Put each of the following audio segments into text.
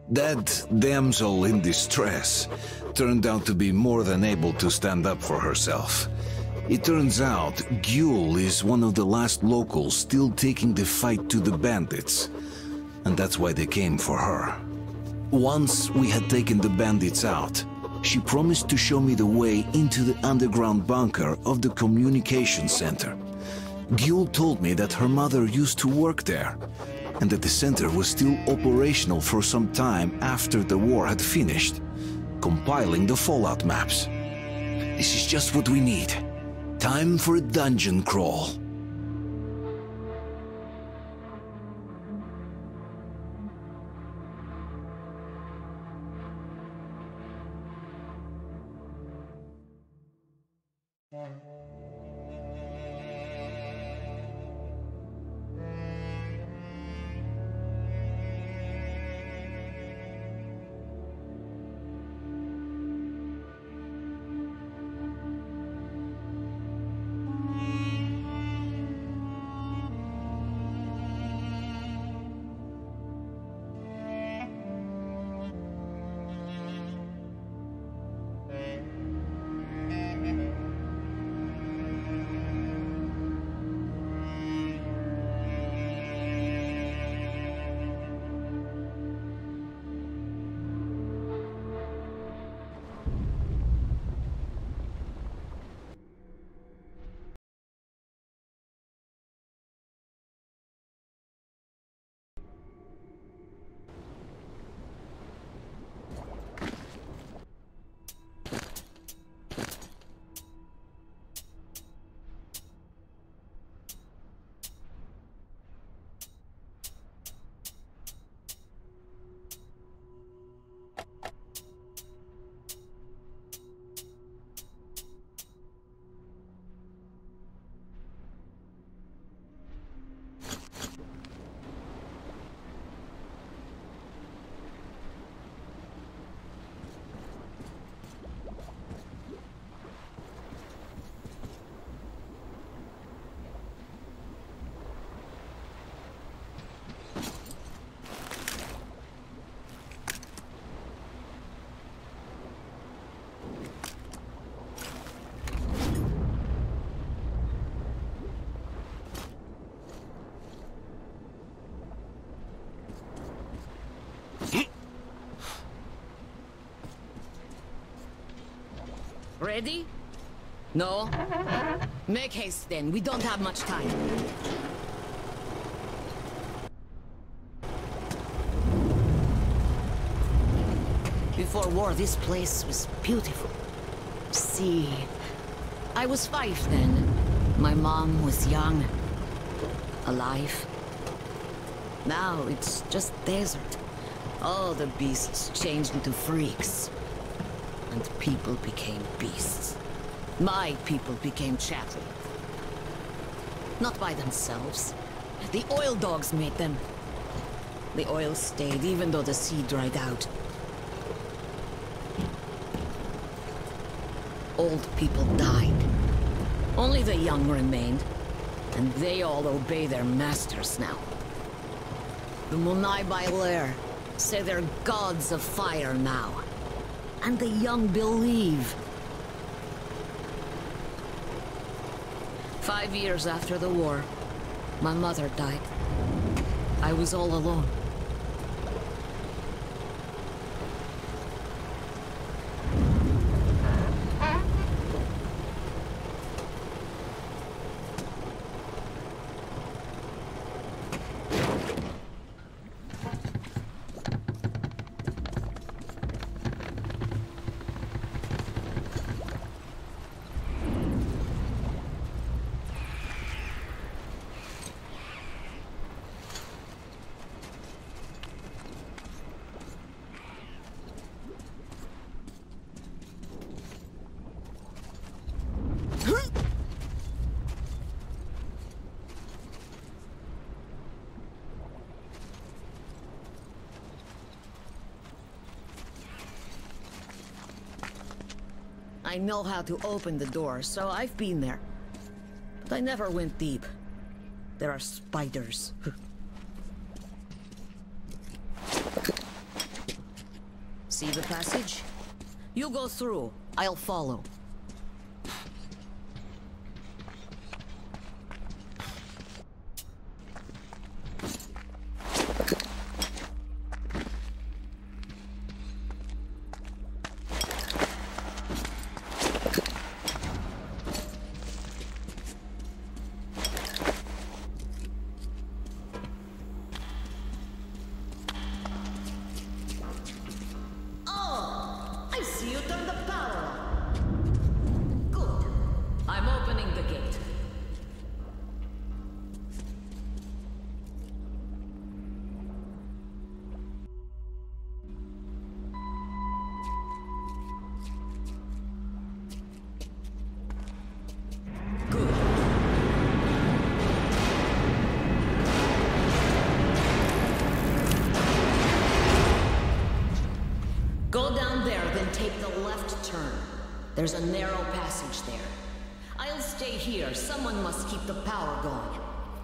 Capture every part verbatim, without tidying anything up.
That damsel in distress turned out to be more than able to stand up for herself. It turns out Gyul is one of the last locals still taking the fight to the bandits, and that's why they came for her. Once we had taken the bandits out, she promised to show me the way into the underground bunker of the communication center. Gyul told me that her mother used to work there, and that the center was still operational for some time after the war had finished, compiling the Fallout maps. This is just what we need. Time for a dungeon crawl. Ready? No? Make haste then, we don't have much time. Before war, this place was beautiful. See, I was five then. My mom was young, alive. Now it's just desert. All the beasts changed into freaks. And people became beasts. My people became chattel. Not by themselves. The oil dogs made them. The oil stayed even though the sea dried out. Old people died. Only the young remained. And they all obey their masters now. The Munai Bailer say they're gods of fire now. And the young believe. Five years after the war, my mother died. I was all alone. I know how to open the door, so I've been there. But I never went deep. There are spiders. See the passage? You go through. I'll follow. Go down there, then take the left turn. There's a narrow passage there. I'll stay here. Someone must keep the power going.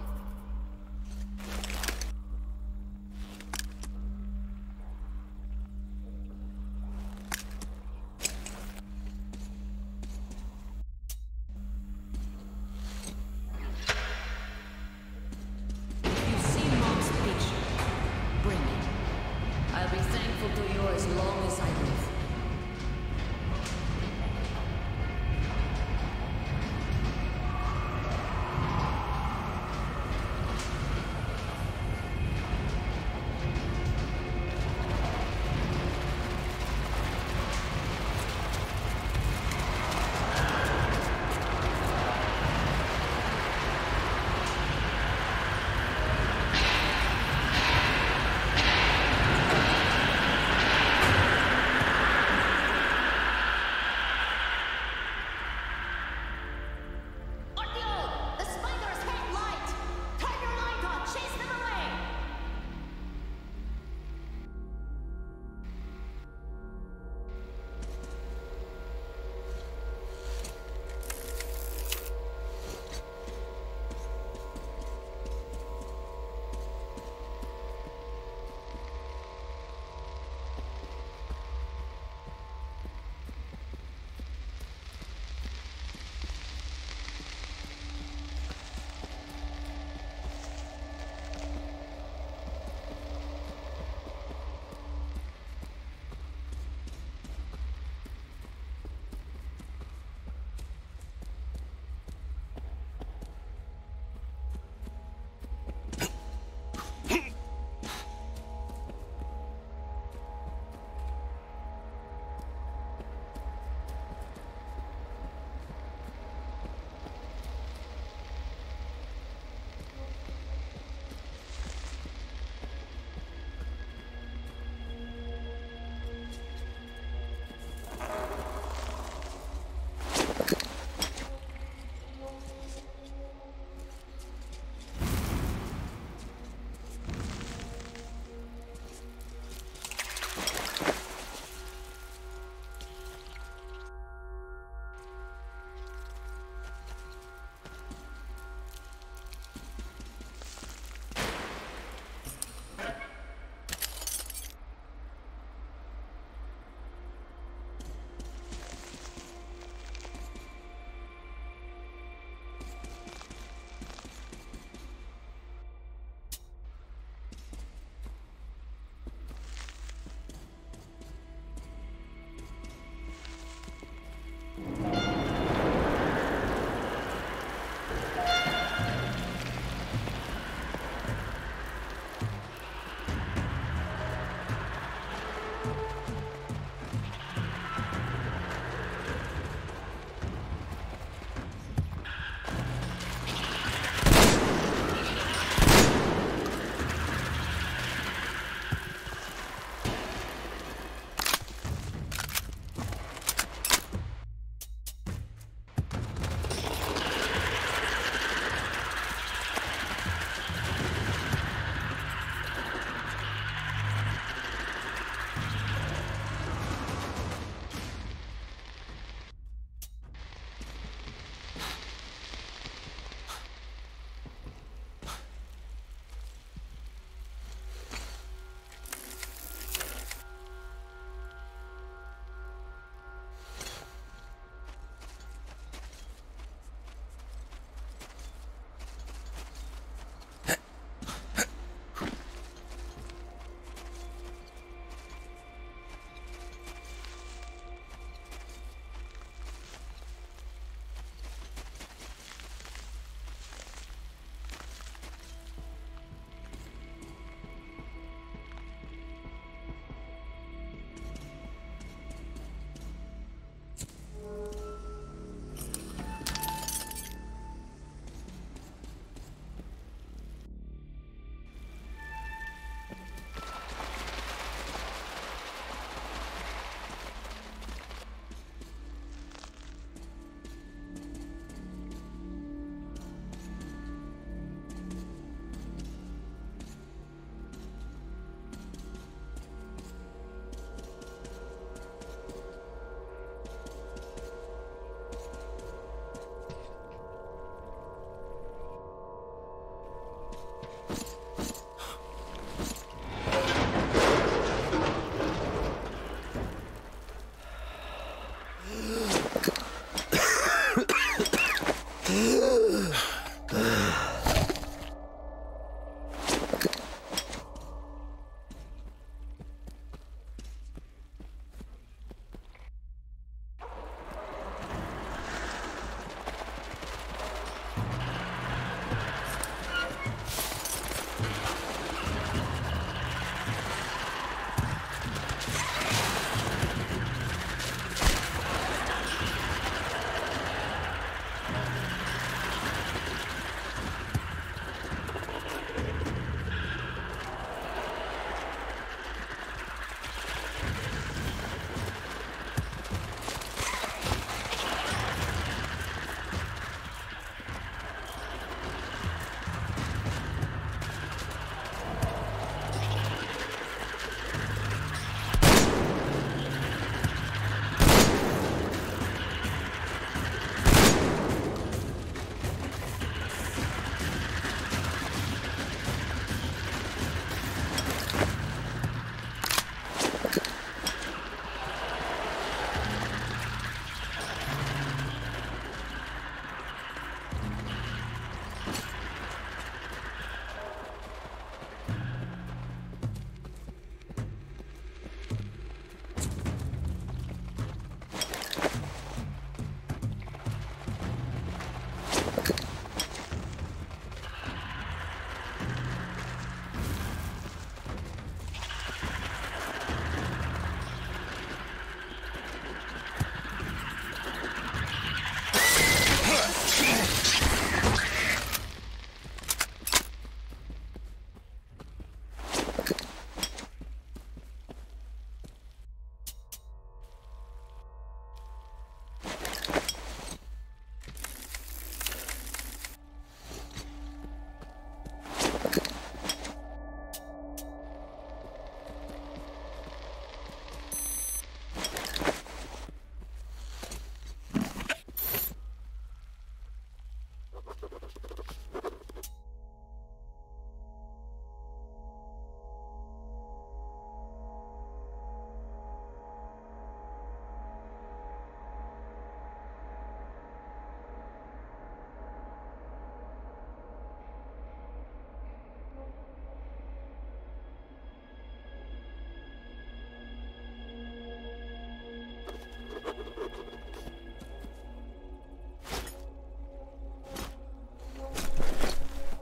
You see Mom's picture? Bring it. I'll be thankful to you as long as I live.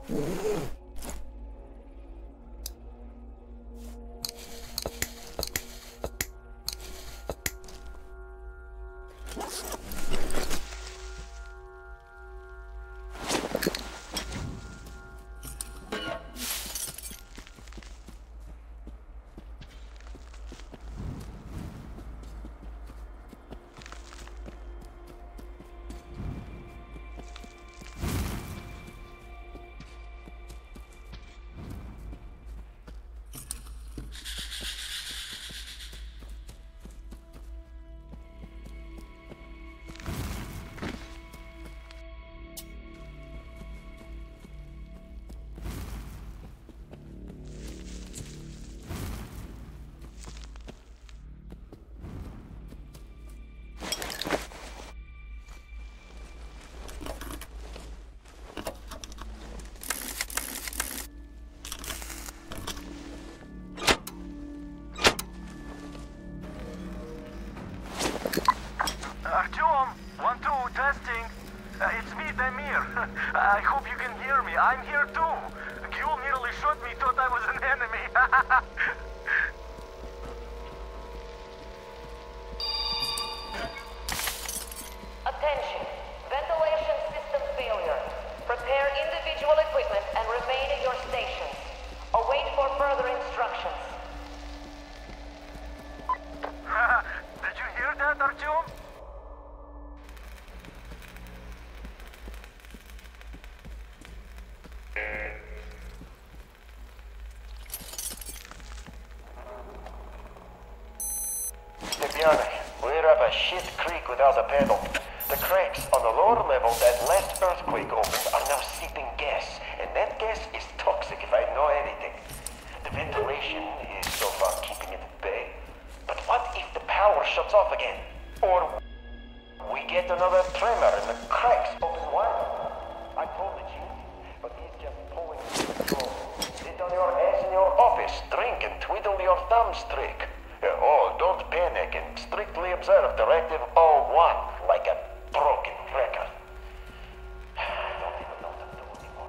Artyom, one, two, testing. Uh, it's me, Damir. I hope you can hear me. I'm here too. Gyul nearly shot me, thought I was an enemy. Attention. Ventilation system failure. Prepare individual equipment and remain at your stations. Await for further instructions. Did you hear that, Artyom? Stepiane, we're up a shit creek without a pedal. The cracks on the lower level that last earthquake opened are now seeping gas, and that gas is toxic if I know anything. The ventilation is so far keeping it at bay. But what if the power shuts off again? Or we get another tremor and the cracks open wide? I told the chief, but he's just pulling the control. Sit on your ass in your office, drink and twiddle your thumbs trick. Uh, oh, don't panic and strictly observe Directive oh one like a broken record. I don't even know what to do anymore.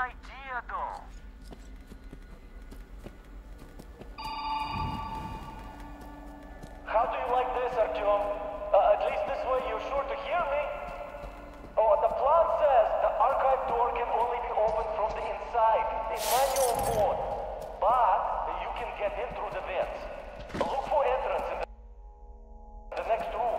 idea, though. How do you like this, Artyom? Uh, at least this way you're sure to hear me. Oh, the plan says the archive door can only be opened from the inside, in manual mode. But you can get in through the vents. Look for entrance in the, the next room.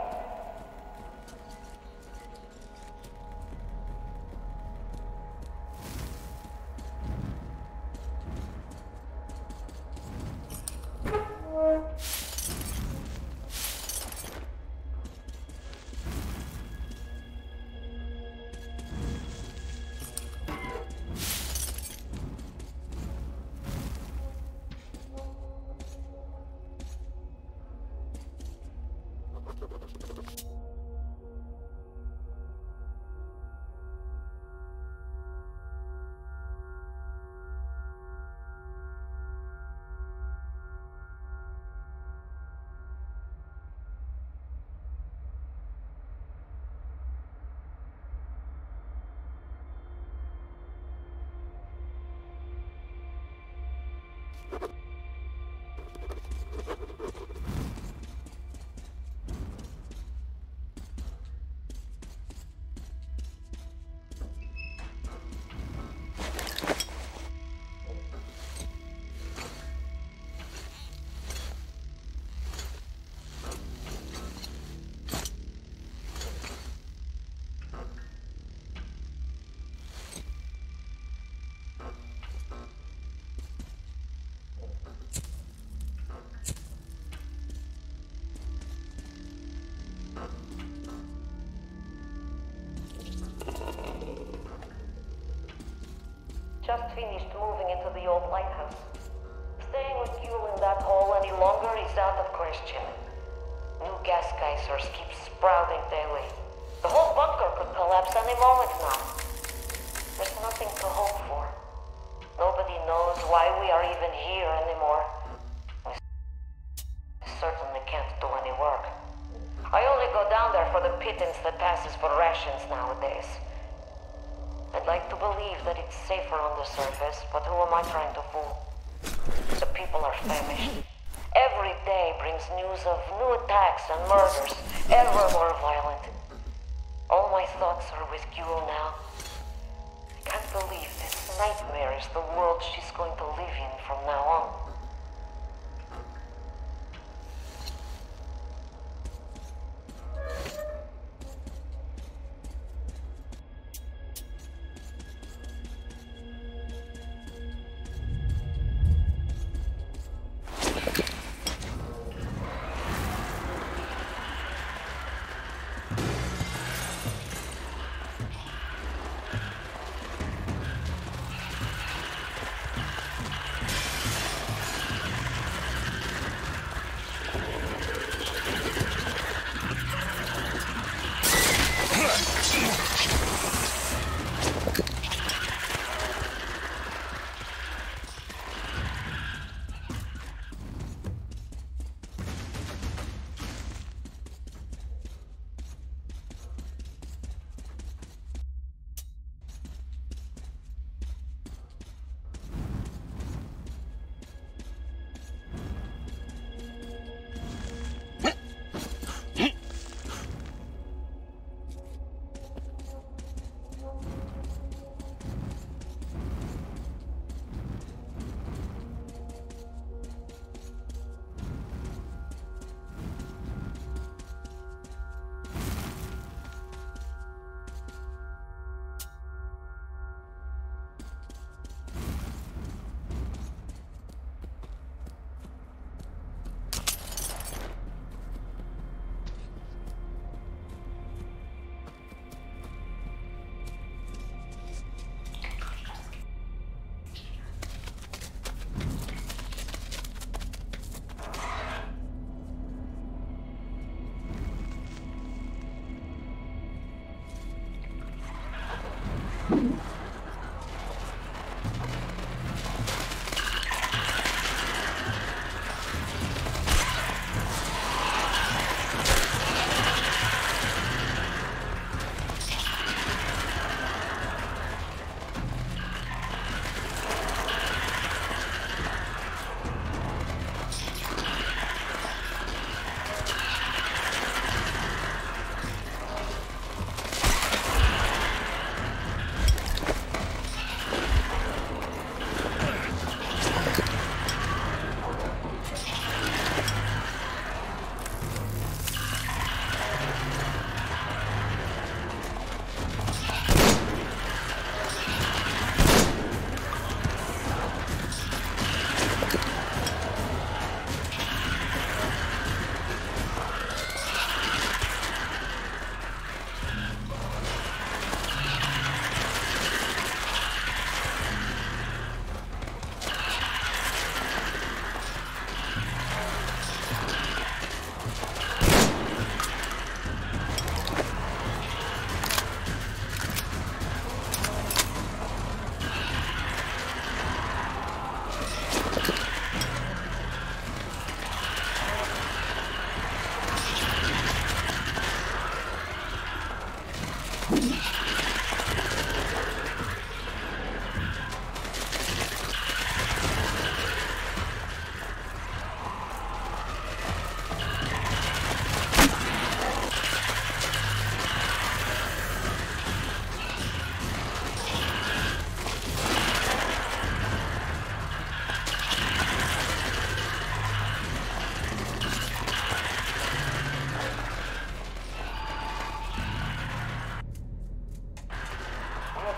Just finished moving into the old lighthouse. Staying with Yule in that hole any longer is out of question. New gas geysers keep sprouting daily. The whole bunker could collapse any moment now. There's nothing to hope for. Nobody knows why we are even here anymore. We certainly can't do any work. I only go down there for the pittance that passes for rations nowadays. I'd like to believe that it's safer on the surface, but who am I trying to fool? The people are famished. Every day brings news of new attacks and murders, ever more violent. All my thoughts are with Yule now. I can't believe this nightmare is the world she's going to live in from now on.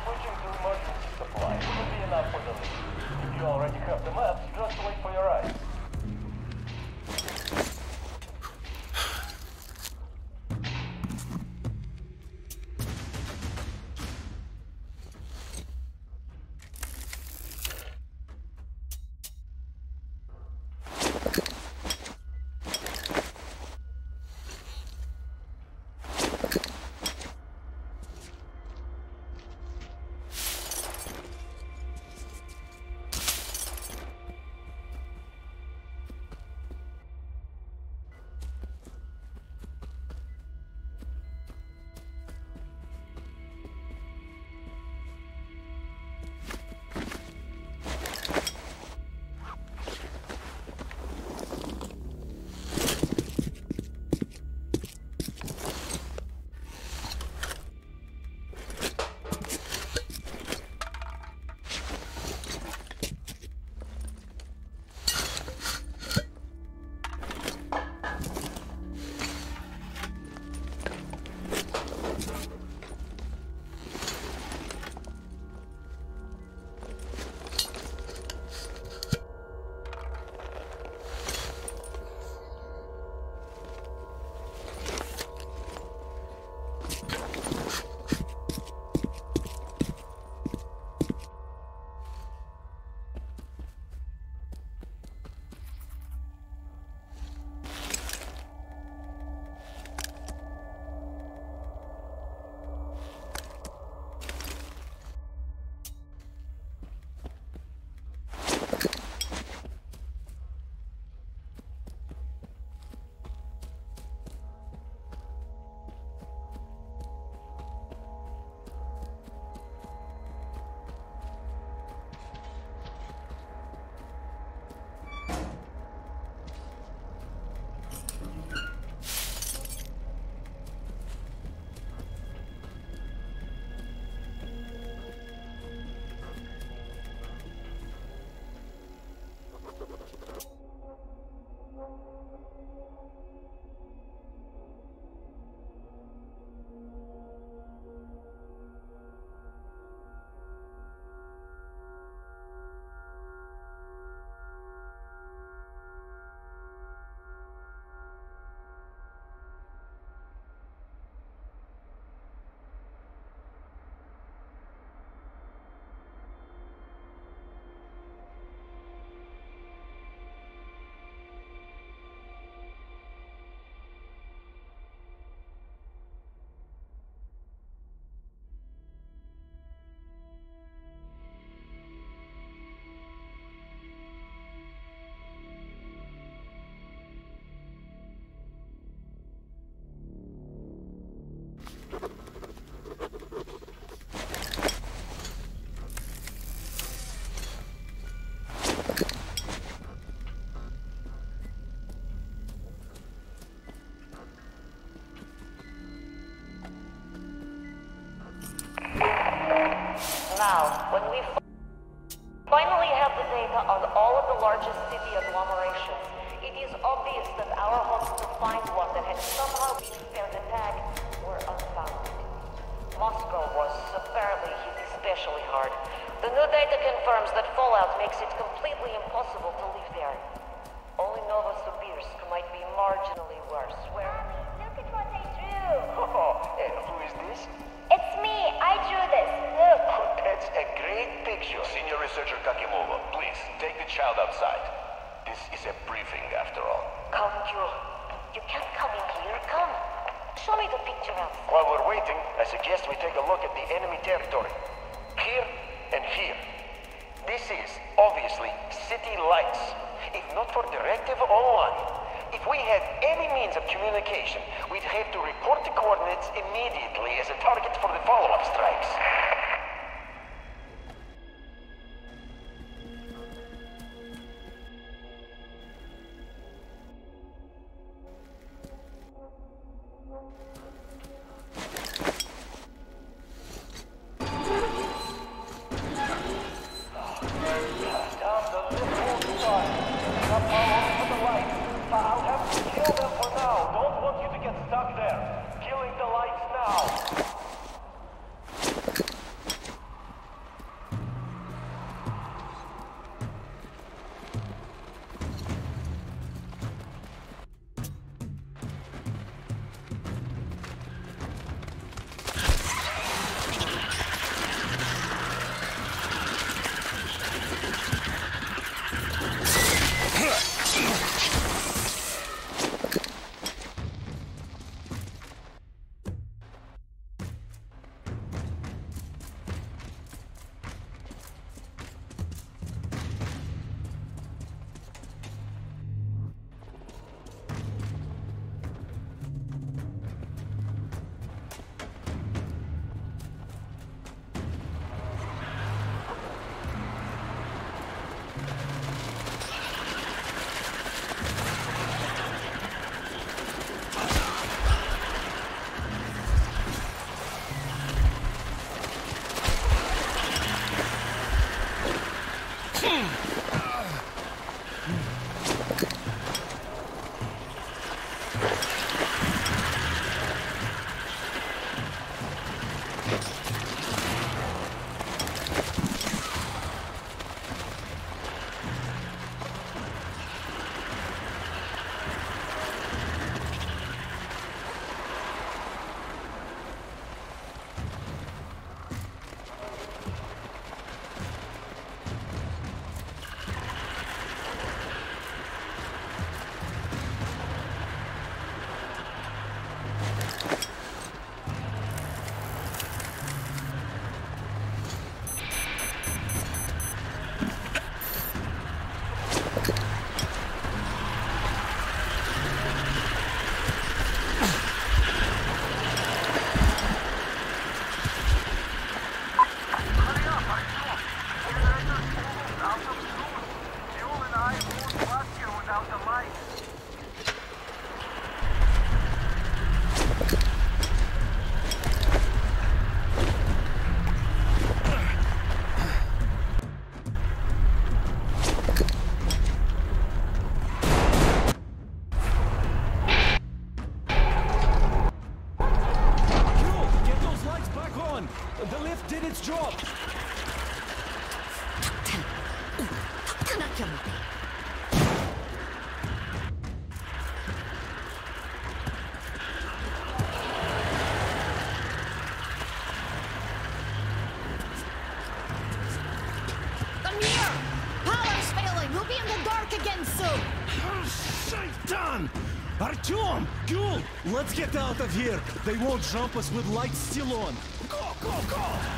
switching to emergency supply. Should be enough for the lead. If you already have the maps, just wait for your eyes. Now, when we finally have the data on all of the largest city agglomerations, it is obvious that our hopes to find one that had somehow been spared attack were unfounded. Moscow was apparently hit especially hard. The new data confirms that fallout makes it completely impossible to live there. Only Novosibirsk might be marginally worse, where... Look at what I drew! Oh, and who is this? It's me! I drew this! Look! That's a great picture. Senior Researcher Kakimova, please, take the child outside. This is a briefing, after all. Come, Yul. You can't come in here. Come. Show me the picture outside. While we're waiting, I suggest we take a look at the enemy territory. Here and here. This is, obviously, city lights. If not for Directive oh one, if we had any means of communication, we'd have to report the coordinates immediately as a target for the follow-up strikes. Artyom! Gyul! Let's get out of here! They won't jump us with lights still on! Go, go, go!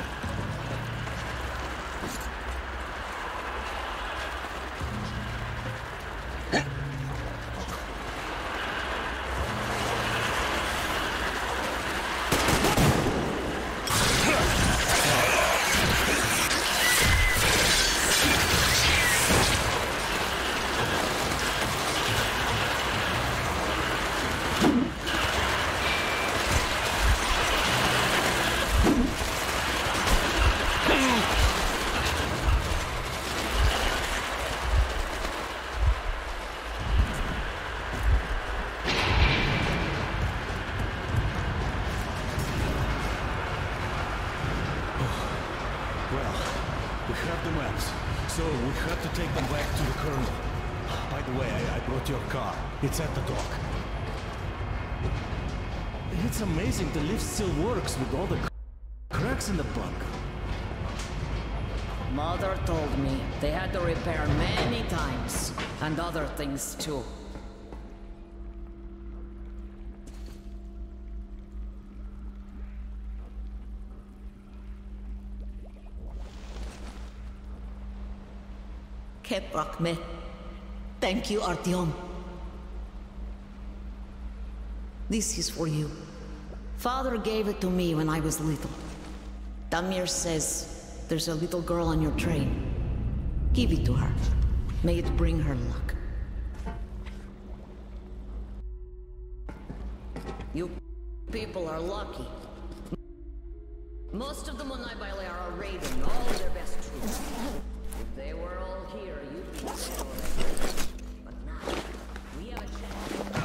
It's at the dock. It's amazing the lift still works with all the cracks in the bunk. Mother told me they had to repair many times, and other things too. Keprakme. Thank you, Artyom. This is for you. Father gave it to me when I was little. Damir says there's a little girl on your train. Give it to her. May it bring her luck. You people are lucky. Most of the Munai Baile are raiding all their best troops. If they were all here, you'd be dead already. But now, we have a chance.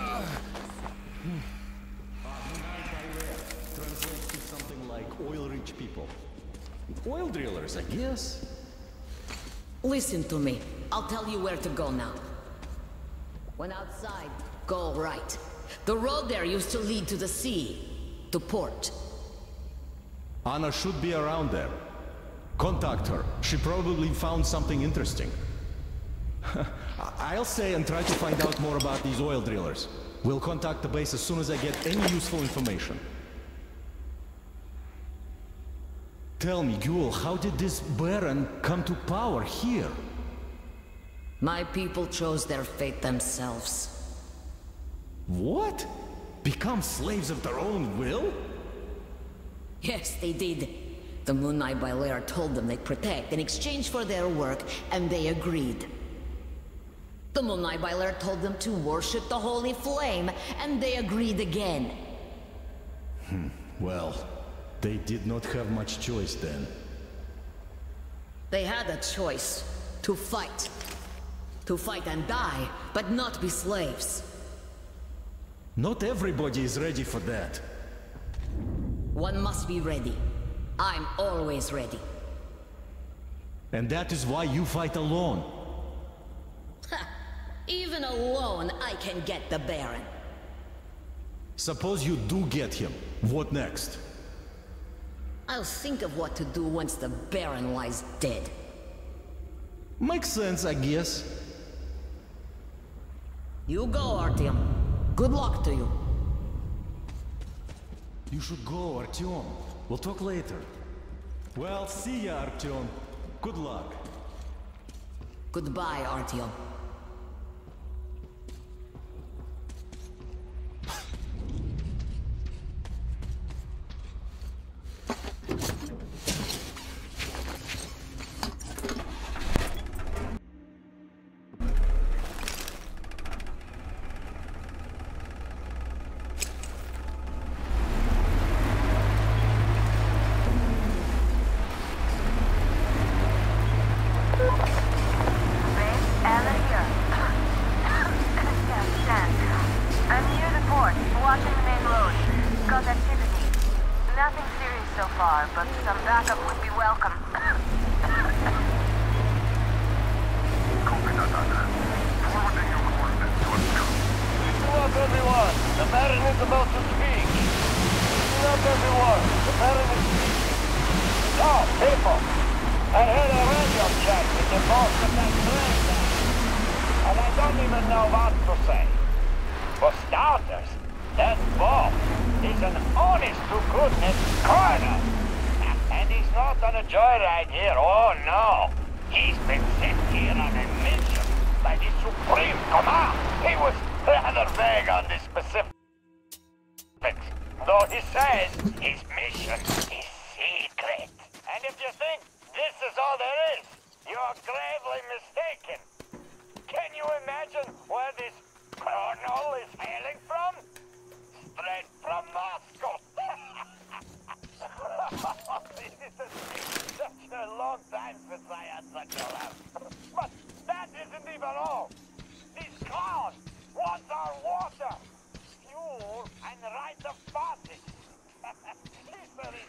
Translates to something like oil-rich people. Oil drillers, I guess. Listen to me. I'll tell you where to go now. When outside, go right. The road there used to lead to the sea, to port. Anna should be around there. Contact her. She probably found something interesting. I'll stay and try to find out more about these oil drillers. We'll contact the base as soon as I get any useful information. Tell me, Gyul, how did this Baron come to power here? My people chose their fate themselves. What? Become slaves of their own will? Yes, they did. The Munai Baile told them they'd protect in exchange for their work, and they agreed. The Munai Baile told them to worship the Holy Flame, and they agreed again. Hmm, well, they did not have much choice then. They had a choice, To fight. To fight and die, but not be slaves. Not everybody is ready for that. One must be ready. I'm always ready. And that is why you fight alone. Ha! Even alone, I can get the Baron. Suppose you do get him. What next? I'll think of what to do once the Baron lies dead. Makes sense, I guess. You go, Artyom. Good luck to you. You should go, Artyom. We'll talk later. Well, see ya, Artyom. Good luck. Goodbye, Artyom.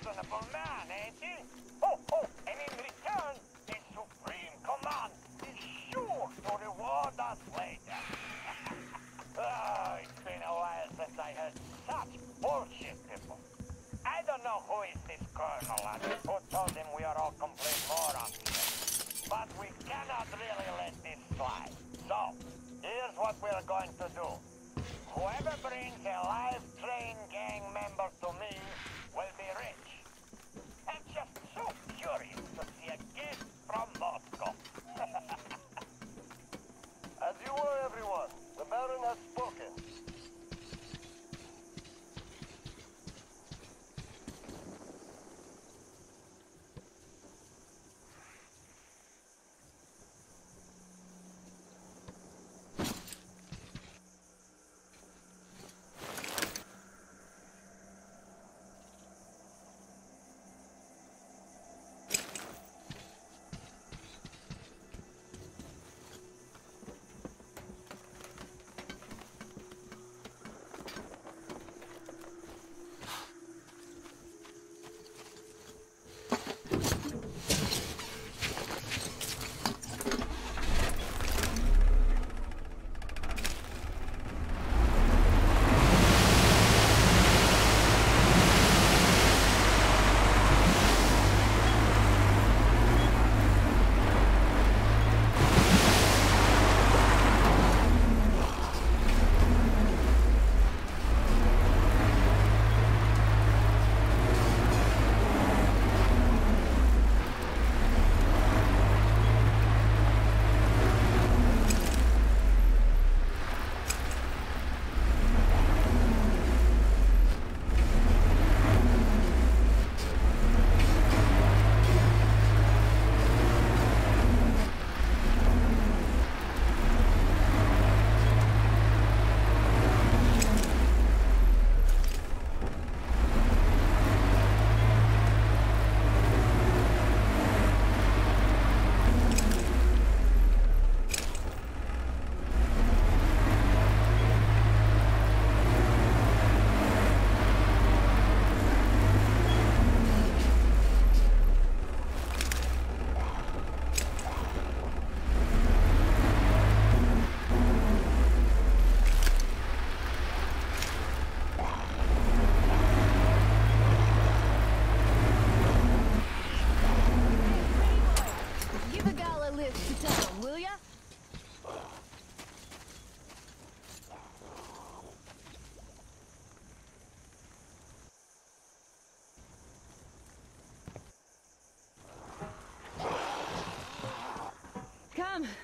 Man, ain't he? Oh, oh, and in return, his supreme command is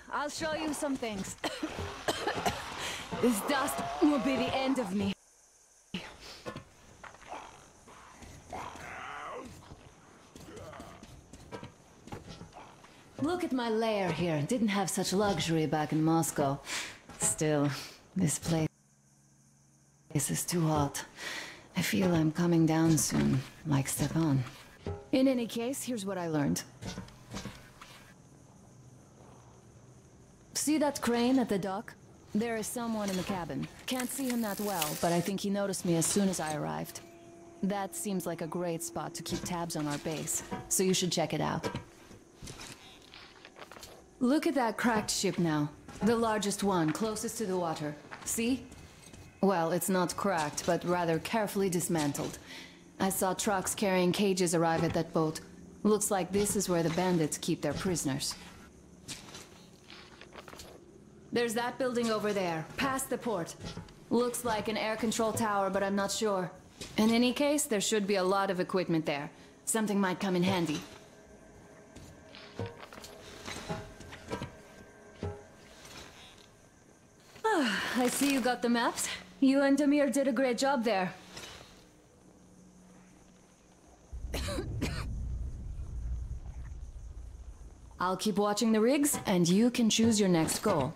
I'll show you some things. This dust will be the end of me. Look at my lair here. Didn't have such luxury back in Moscow. Still, this place is too hot. I feel I'm coming down soon, like Stepan. In any case, here's what I learned. See that crane at the dock? There is someone in the cabin. Can't see him that well, but I think he noticed me as soon as I arrived. That seems like a great spot to keep tabs on our base, so you should check it out. Look at that cracked ship now. The largest one, closest to the water. See? Well, it's not cracked, but rather carefully dismantled. I saw trucks carrying cages arrive at that boat. Looks like this is where the bandits keep their prisoners. There's that building over there, past the port. Looks like an air control tower, but I'm not sure. In any case, there should be a lot of equipment there. Something might come in handy. I see you got the maps. You and Damir did a great job there. I'll keep watching the rigs, and you can choose your next goal.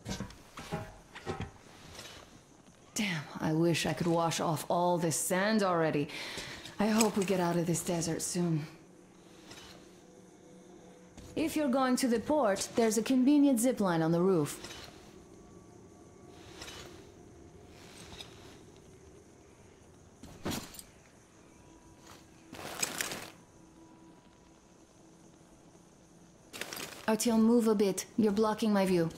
Damn, I wish I could wash off all this sand already. I hope we get out of this desert soon. If you're going to the port, there's a convenient zipline on the roof. Artyom, move a bit. You're blocking my view.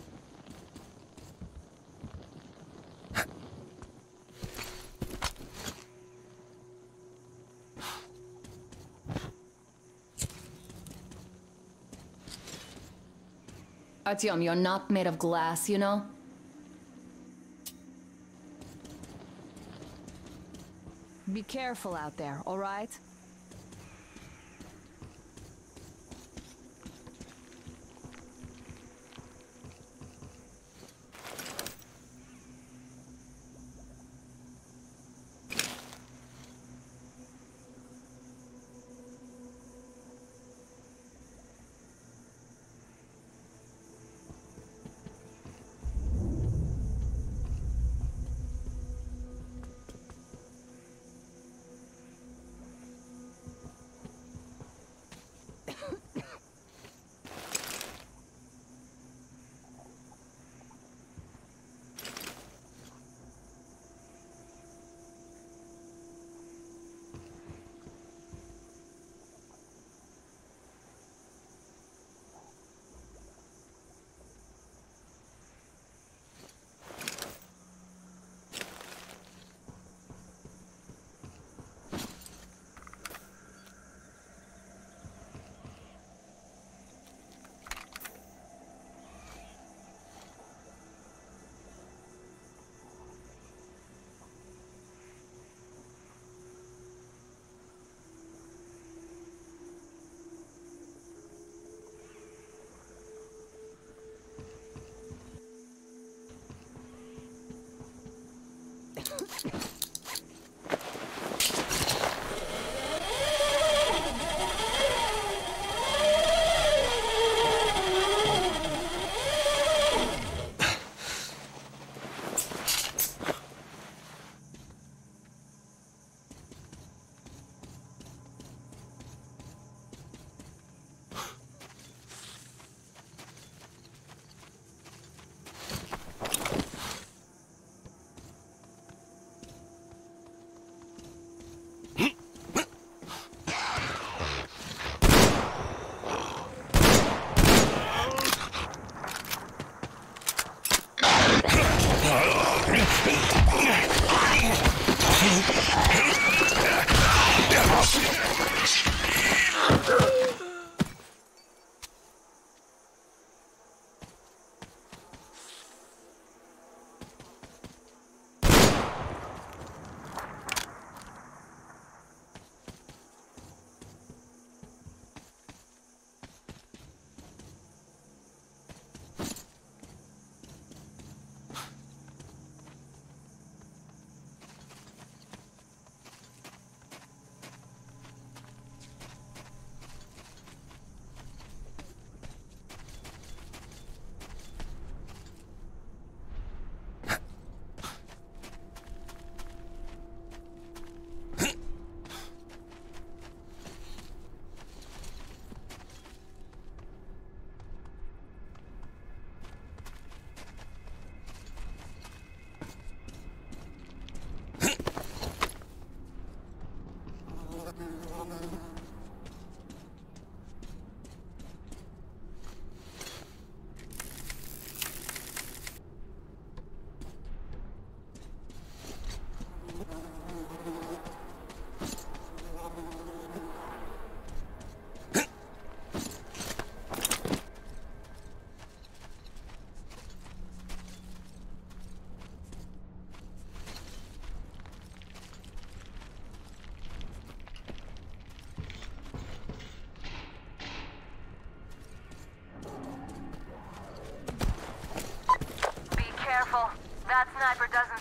Artyom, you're not made of glass, you know? Be careful out there, all right?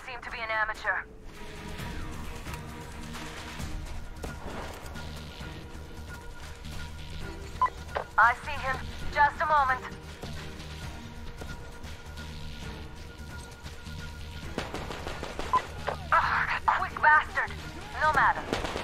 seem to be an amateur. I see him. Just a moment. Ugh, quick bastard. No matter.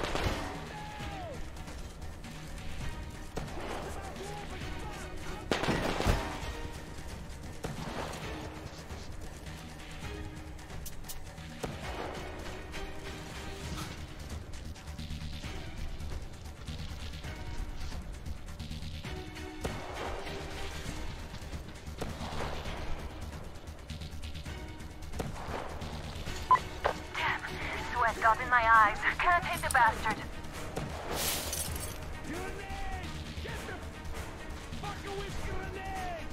Got in my eyes. Can't hit the bastard. Grenade! Get the fucker with grenade!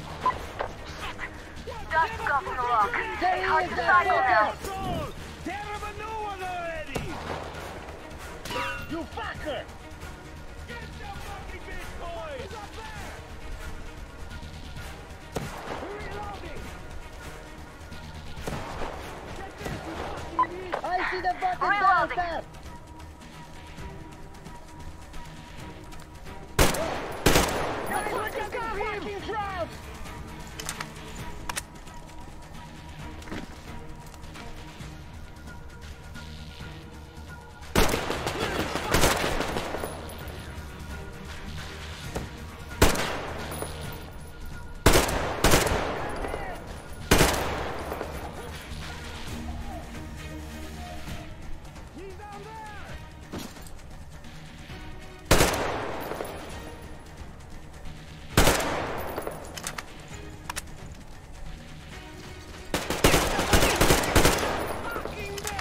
Shit! Dust got in the lock. It's hard to cycle now. Asshole! Tear him a new one already! You fucker! Get the fucking big boys! Up there! Reloading! Get this, you fucking idiot! I see the fucking Reloading. downstairs! Hey, look at the fucking crowd! He's down there! Fucking bitch!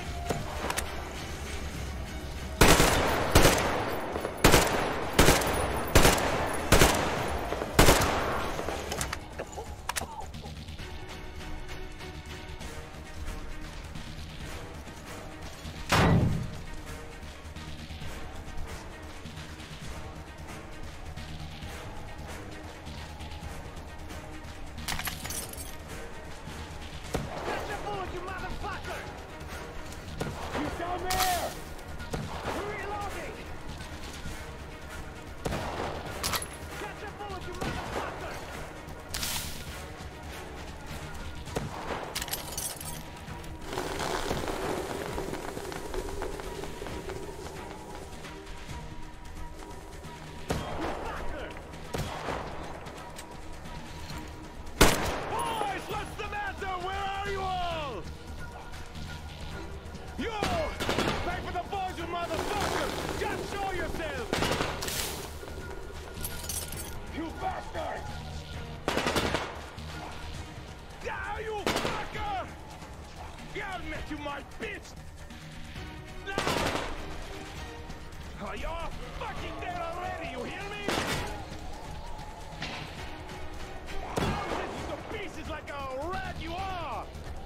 Catch the bullet, you motherfucker! He's down there! Reloading! Catch the bullet, you motherfucker! You fucker! Boys, what's the matter? Where are you all? You! Back for the boys, you motherfucker! Just show yourself! You bastard! Yeah, you fucker! Yeah, I'll make you my bitch! Now! Oh, you're fucking dead already, you hear me? I'll rip you to pieces like a rat you are!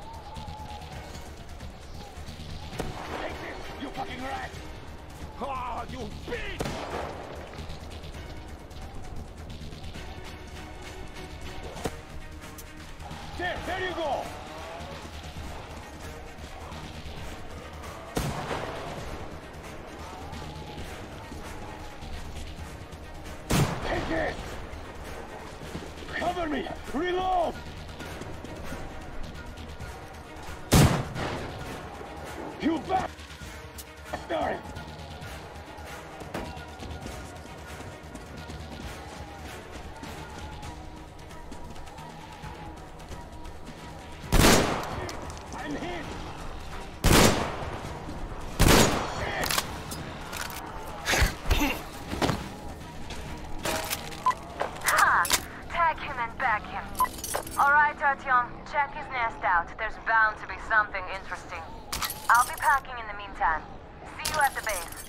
Take this, you fucking rat! Ah, you bitch! There, there you go! Take it! Cover me! Reload! You bastard! I'm hit! Ha! Tag him and bag him. Alright, Artyom. Check his nest out. There's bound to be something interesting. I'll be packing in the meantime. See you at the base.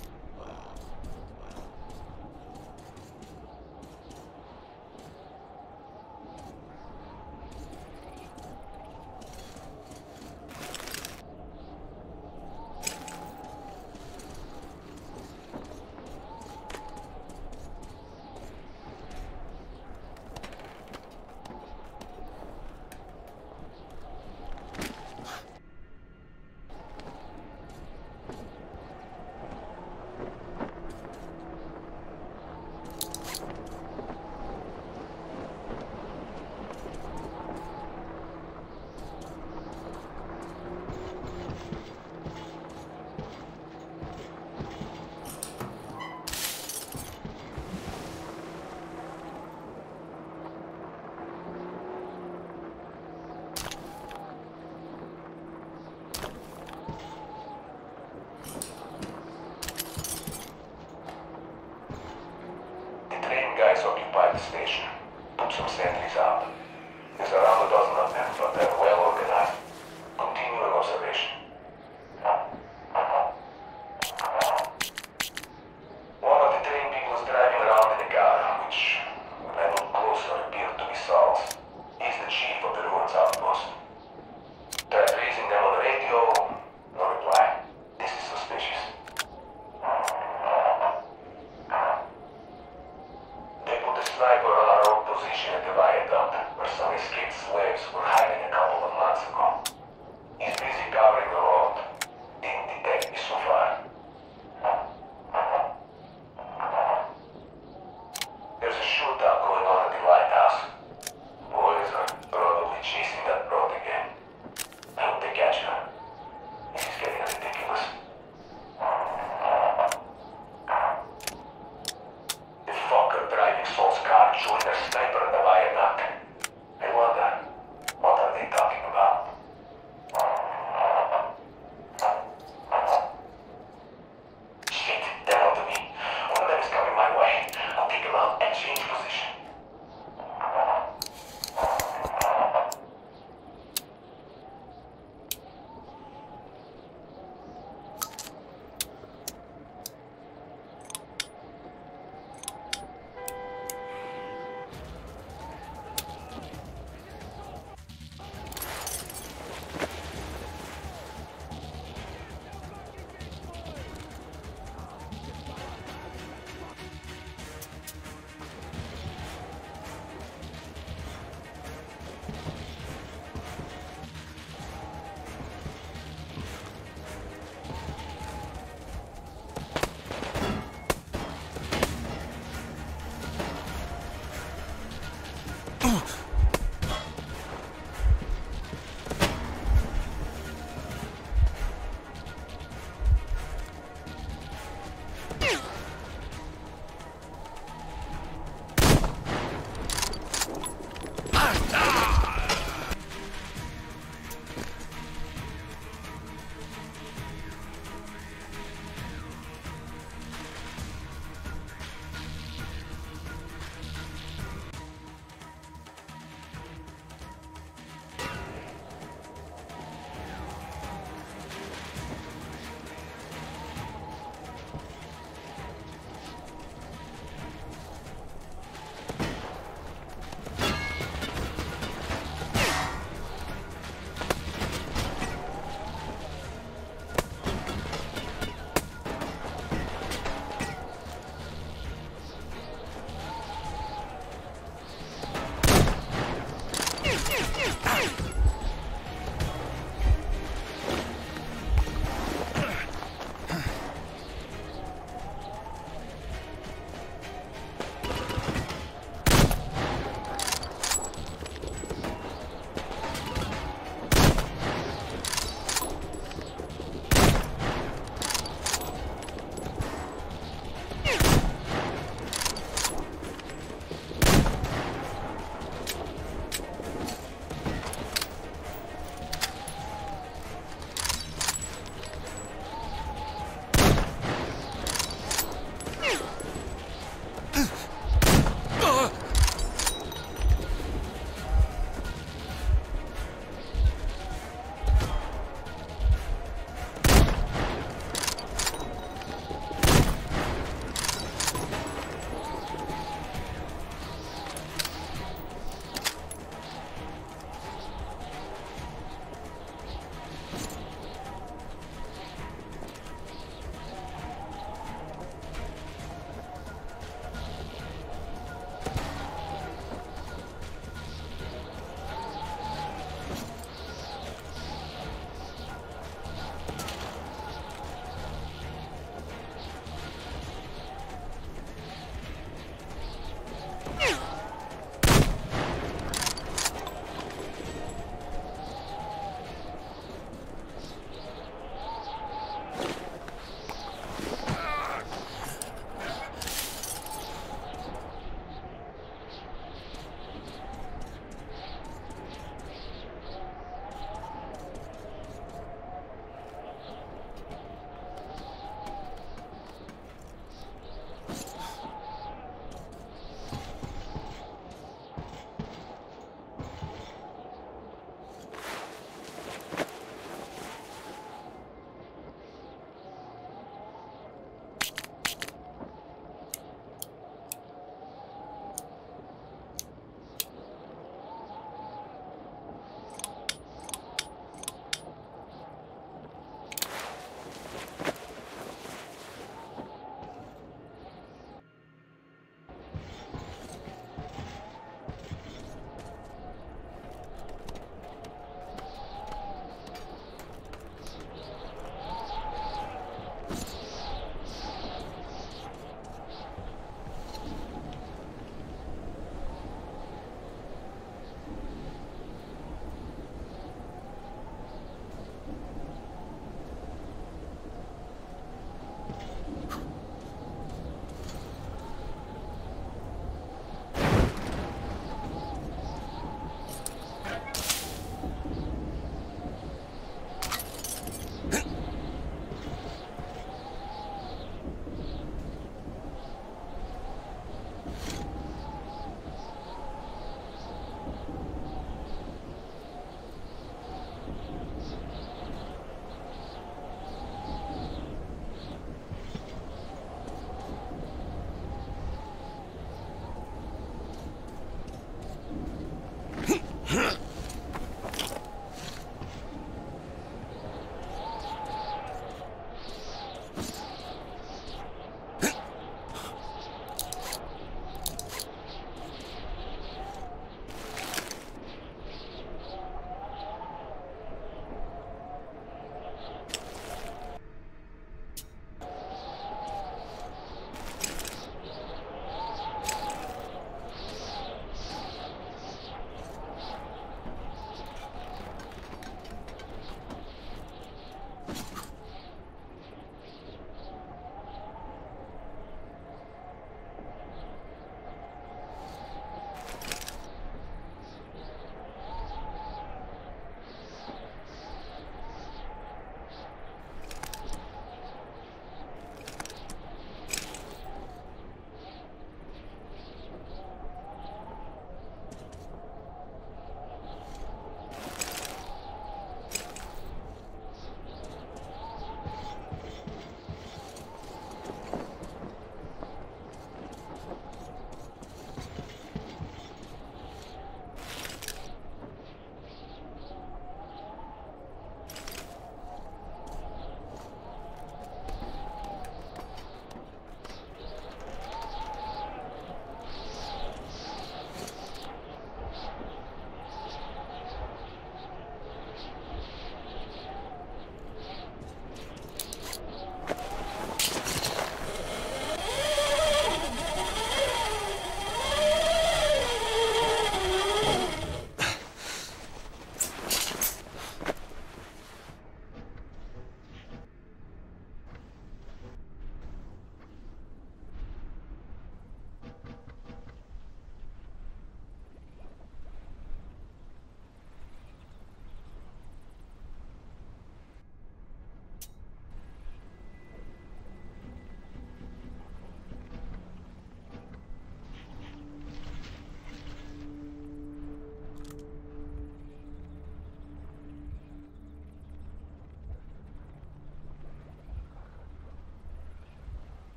position at the viaduct, where some escaped slaves were hiding a couple of months ago. He's busy covering the road. Didn't detect me so far. There's a shootout going on at the lighthouse. Boys are probably chasing that road again. I hope they catch her. This is getting ridiculous. The fucker driving Saul's car joined their sniper at the viaduct. I wonder, what are they talking about? Shit, they're onto me. One of them is coming my way. I'll take him out and change position.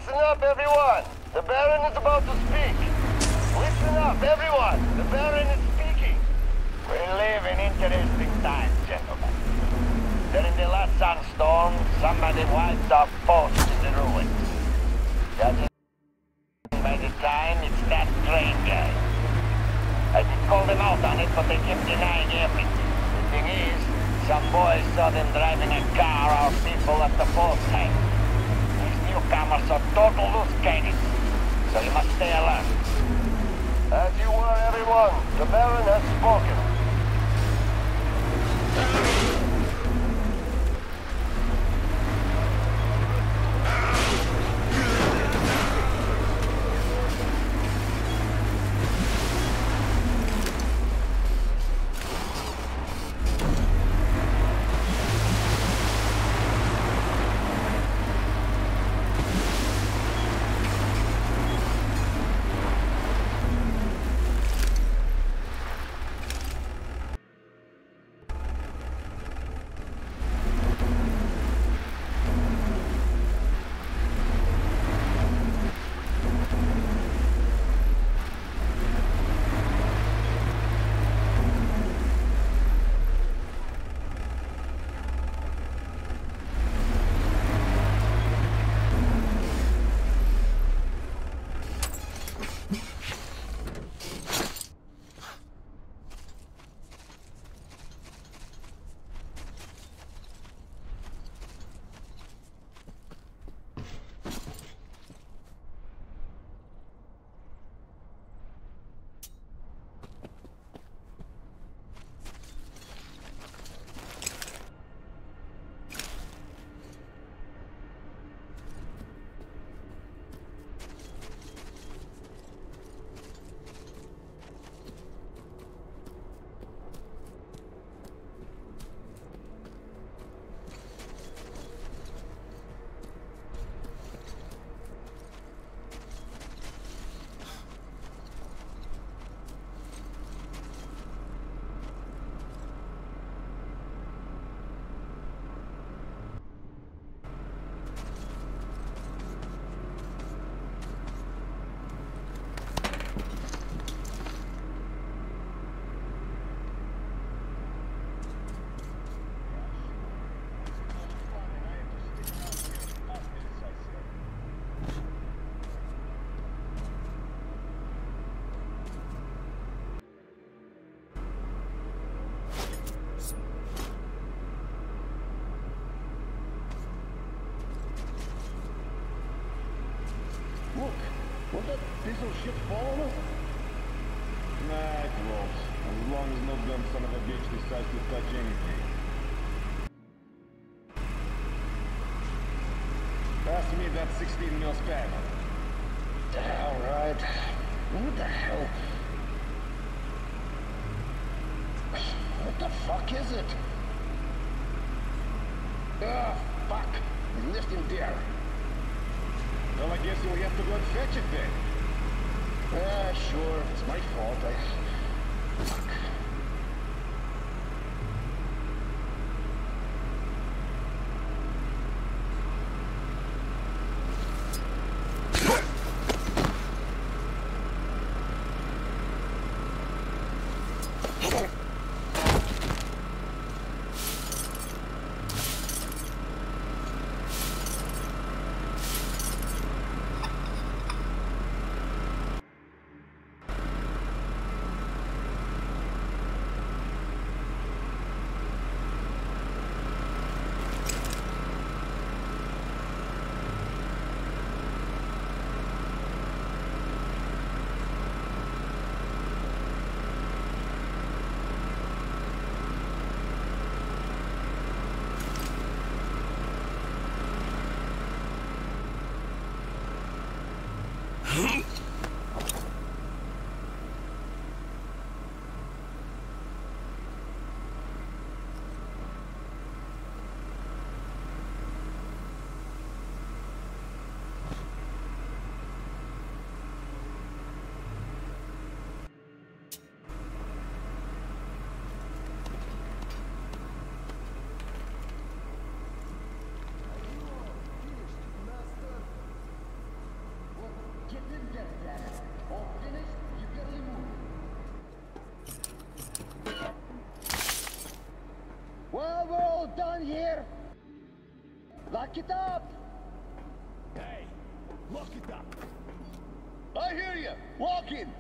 Listen up, everyone! The Baron is about to speak! Listen up, everyone! The Baron is speaking! We live in interesting times, gentlemen. During the last sandstorm, somebody wiped our post in the ruins. Judging by the time, it's that train guy. I did call them out on it, but they kept denying everything. The thing is, some boys saw them driving a car our people at the post tank. These newcomers are total loose cannons, so you must stay alert. As you were, everyone, the Baron has spoken. Look, won't that piece of shit fall on us? Nah, it won't. As long as no dumb son of a bitch decides to touch anything. Pass me that sixteen mil spam. Alright. What the hell? What the fuck is it? Ah, fuck. He's lifting there. Well, I guess you'll have to go and fetch it then. Ah, sure. It's my fault. I... Fuck. Well, we're all done here. Lock it up. Hey, lock it up. I hear you. Walk in.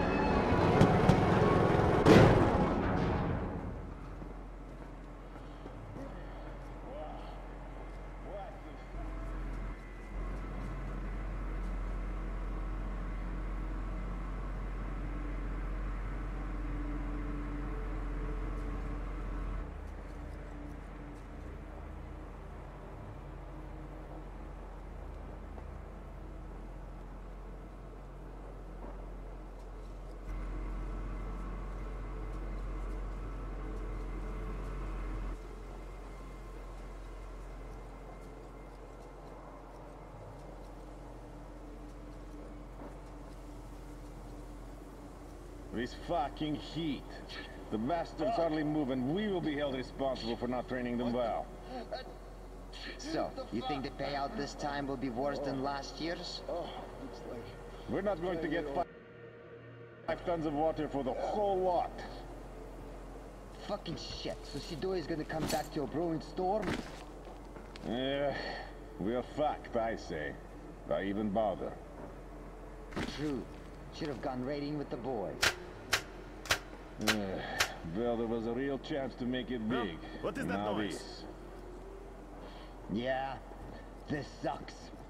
This fucking heat. The bastards hardly move, and we will be held responsible for not training them well. So, you think the payout this time will be worse than last year's? We're not going to get five, five tons of water for the whole lot. Fucking shit. So Sido is gonna come back to a brewing storm? Yeah, we're fucked, I say. Why even bother? True. Should have gone raiding with the boys. Uh, well, there was a real chance to make it big. Well, what is that now noise? This. Yeah, this sucks.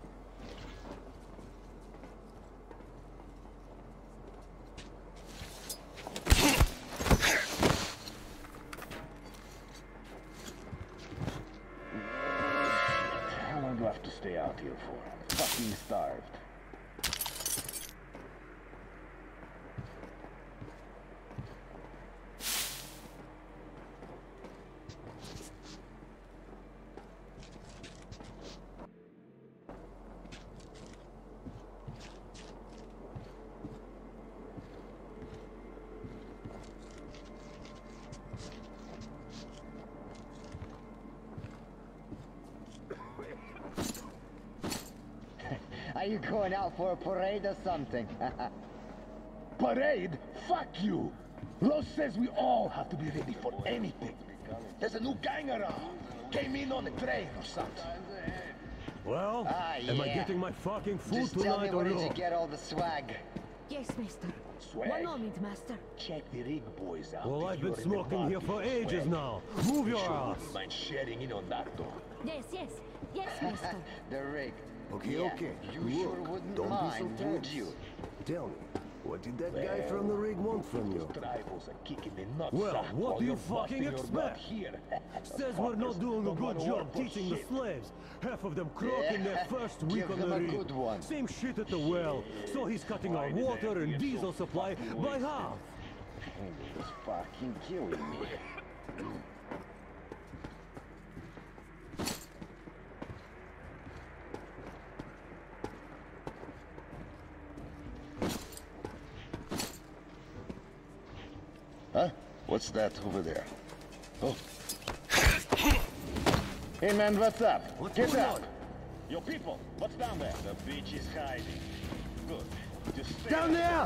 How long do I have to stay out here for? Fucking starved. Are you going out for a parade or something? Parade? Fuck you! Los says we all have to be ready for anything. There's a new gang around. Came in on a train or something. Well, Ah, am I yeah. getting my fucking food Just tell me tonight or where did you not? get all the swag? Yes, mister. Swag? One moment, master. Check the rig boys out. Well, if I've you're been in the smoking here market for ages swag. now. Move your Sure ass. wouldn't mind sharing in on that though. Yes, yes. Yes, mister. The rig. Okay, Yeah, okay. You Look, sure wouldn't don't be so mind, would tense. you? Tell me, what did that guy from the rig want from you? Rivals are kicking the nuts. Well, sack what while do you you're fucking busting your expect? butt Here. Says we're not doing a Don't good wanna job work for teaching the shit. slaves. Half of them croak in their Yeah, first week give on them the a rig. good one. Same shit at the well. So he's cutting our Why did water they and get so diesel supply fucking by wasted? half. It's fucking killing me. Huh? What's that over there? Oh. Hey man, what's up? What's Get going out! on? Yo people, what's down there? The bitch is hiding. Good. Just stay Down there!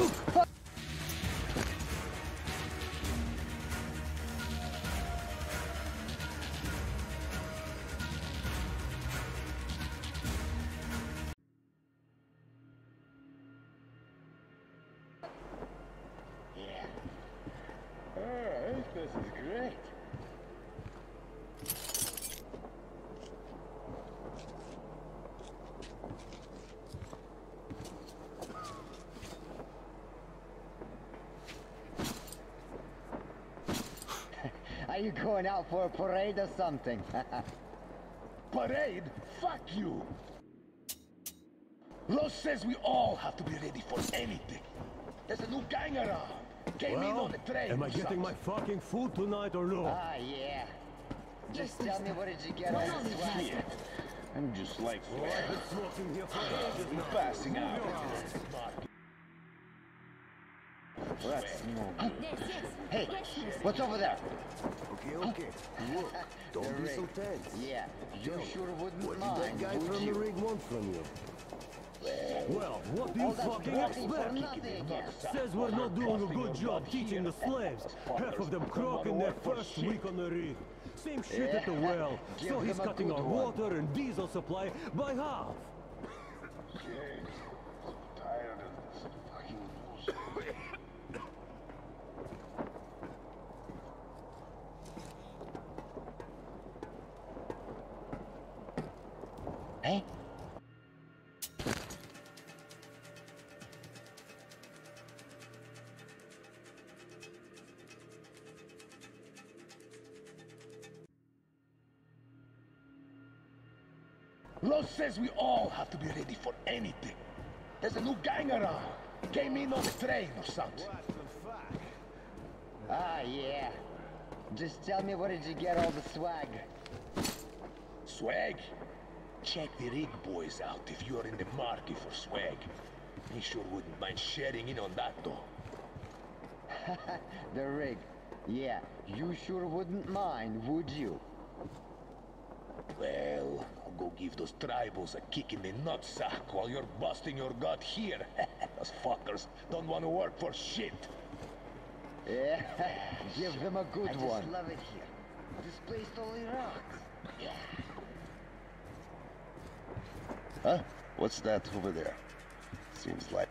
Yeah. Alright, this is great. Are you going out for a parade or something? Parade? Fuck you! Los says we all have to be ready for anything. There's a new gang around. Came in Well, on the train. am I or getting my something. fucking food tonight or not? Ah, yeah. Just tell me where did you get all One the moment, swag? master. I'm just like Well, I've been smoking here for ages now. passing out. Let's move. Yes, yes. Hey, Yes, mister. what's over there? Okay, okay. Look, don't The be so rig. tense. Yeah, you Tell me, sure wouldn't what mind, did that guy would from you? the rig want from you? Well, Well, what do you fucking expect? Says we're not doing a good job teaching the slaves. Half of them croak in their first week on the rig. Same shit at the well. So he's cutting our water and diesel supply by half. Tired of this fucking bullshit. Hey? Ross says we all have to be ready for anything. There's a new gang around. Came in on a train or something. What the fuck? Ah, yeah. Just tell me, where did you get all the swag? Swag? Check the rig boys out if you're in the market for swag. He sure wouldn't mind sharing in on that, though. The rig. Yeah, you sure wouldn't mind, would you? Well, I'll go give those tribals a kick in the nutsack while you're busting your gut here. Those fuckers don't want to work for shit. Yeah, give them a good I one. I just love it here. This place totally rocks. Yeah. Huh? What's that over there? Seems like...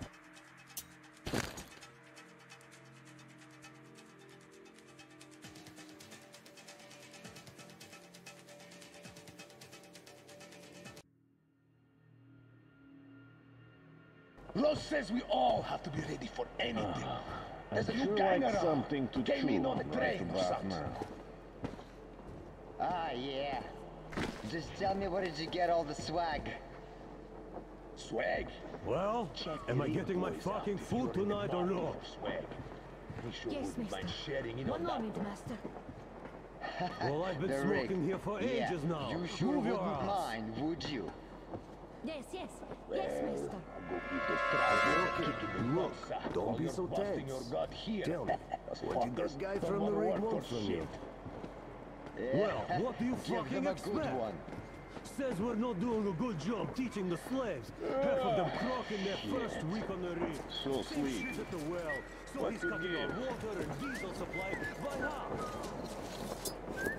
Ross says we all have to be ready for anything. Uh, There's a I'd new sure gang like around. something to Came chew in on a right train or about something. now. Ah, yeah. Just tell me, where did you get all the swag? Swag? Well, am I getting my fucking food tonight or no? Swag. He sure Yes, wouldn't mind mister. sharing in One on that. moment, master. Well, I've been The smoking rig. here for Yeah, ages now. you sure Move your wouldn't ass. mind, would you? Yes, yes. Yes, master. I'll go give those tribals a kick in the Look, nutsack don't while be you're so busting tense. your gut here. Tell me, Those what did fuckers that guy don't from wanna the rig work want for from shit. you? Well, what do you Give fucking them a good expect? one. Says we're not doing a good job teaching the slaves. Half of them croak in their first week on the rig. So Same sweet. shit at the well. So What he's to cutting our give? water and diesel supply by half.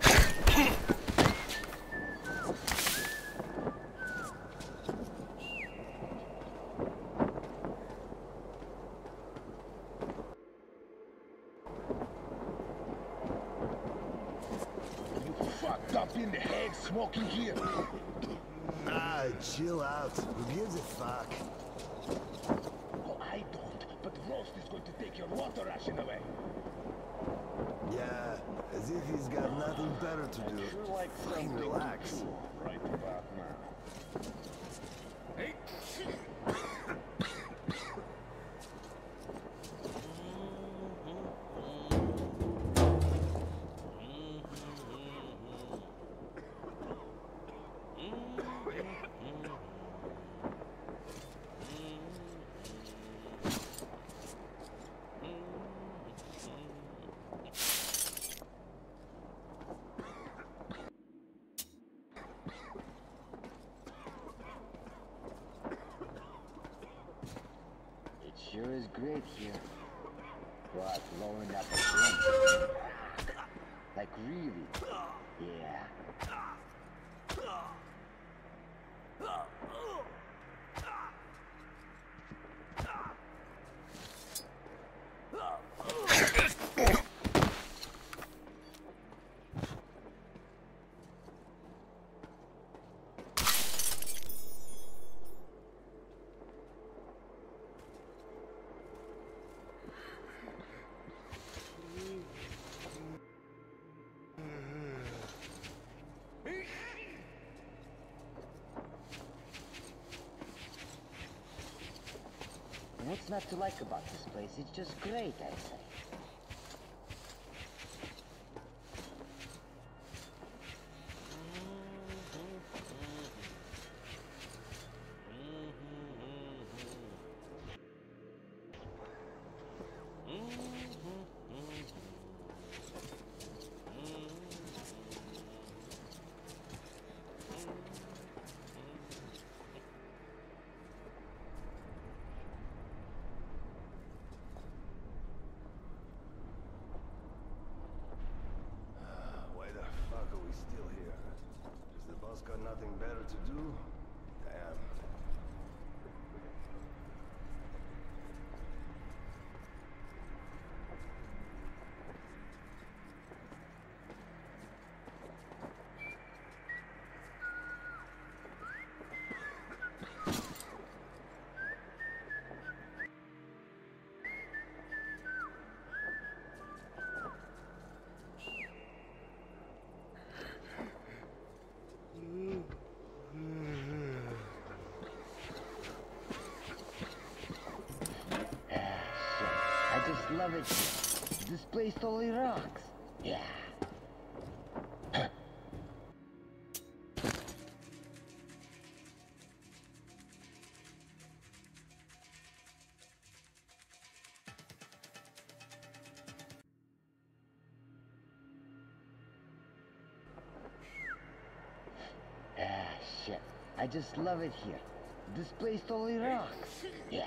Fucked up in the head smoking here. Ah, chill out. Who gives a fuck? Oh, I don't, but Rost is going to take your water ration away. Yeah, as if he's got nothing better to do. Sure like Fucking something relax. to chew right about now. Hey, It sure is great here. But blowing up a drink. Like really? Yeah. What's not to like about this place? It's just great, I say. to do? Damn. I just love it here. This place totally rocks. Yeah. Ah, shit. I just love it here. This place totally rocks. Yeah.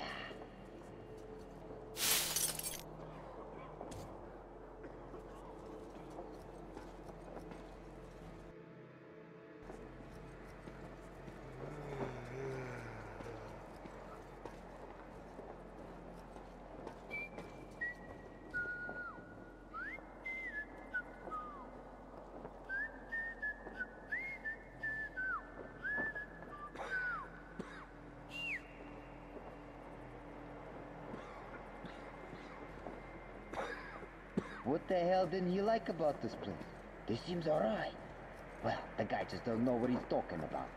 What the hell didn't you like about this place? This seems alright. Well, the guy just don't know what he's talking about.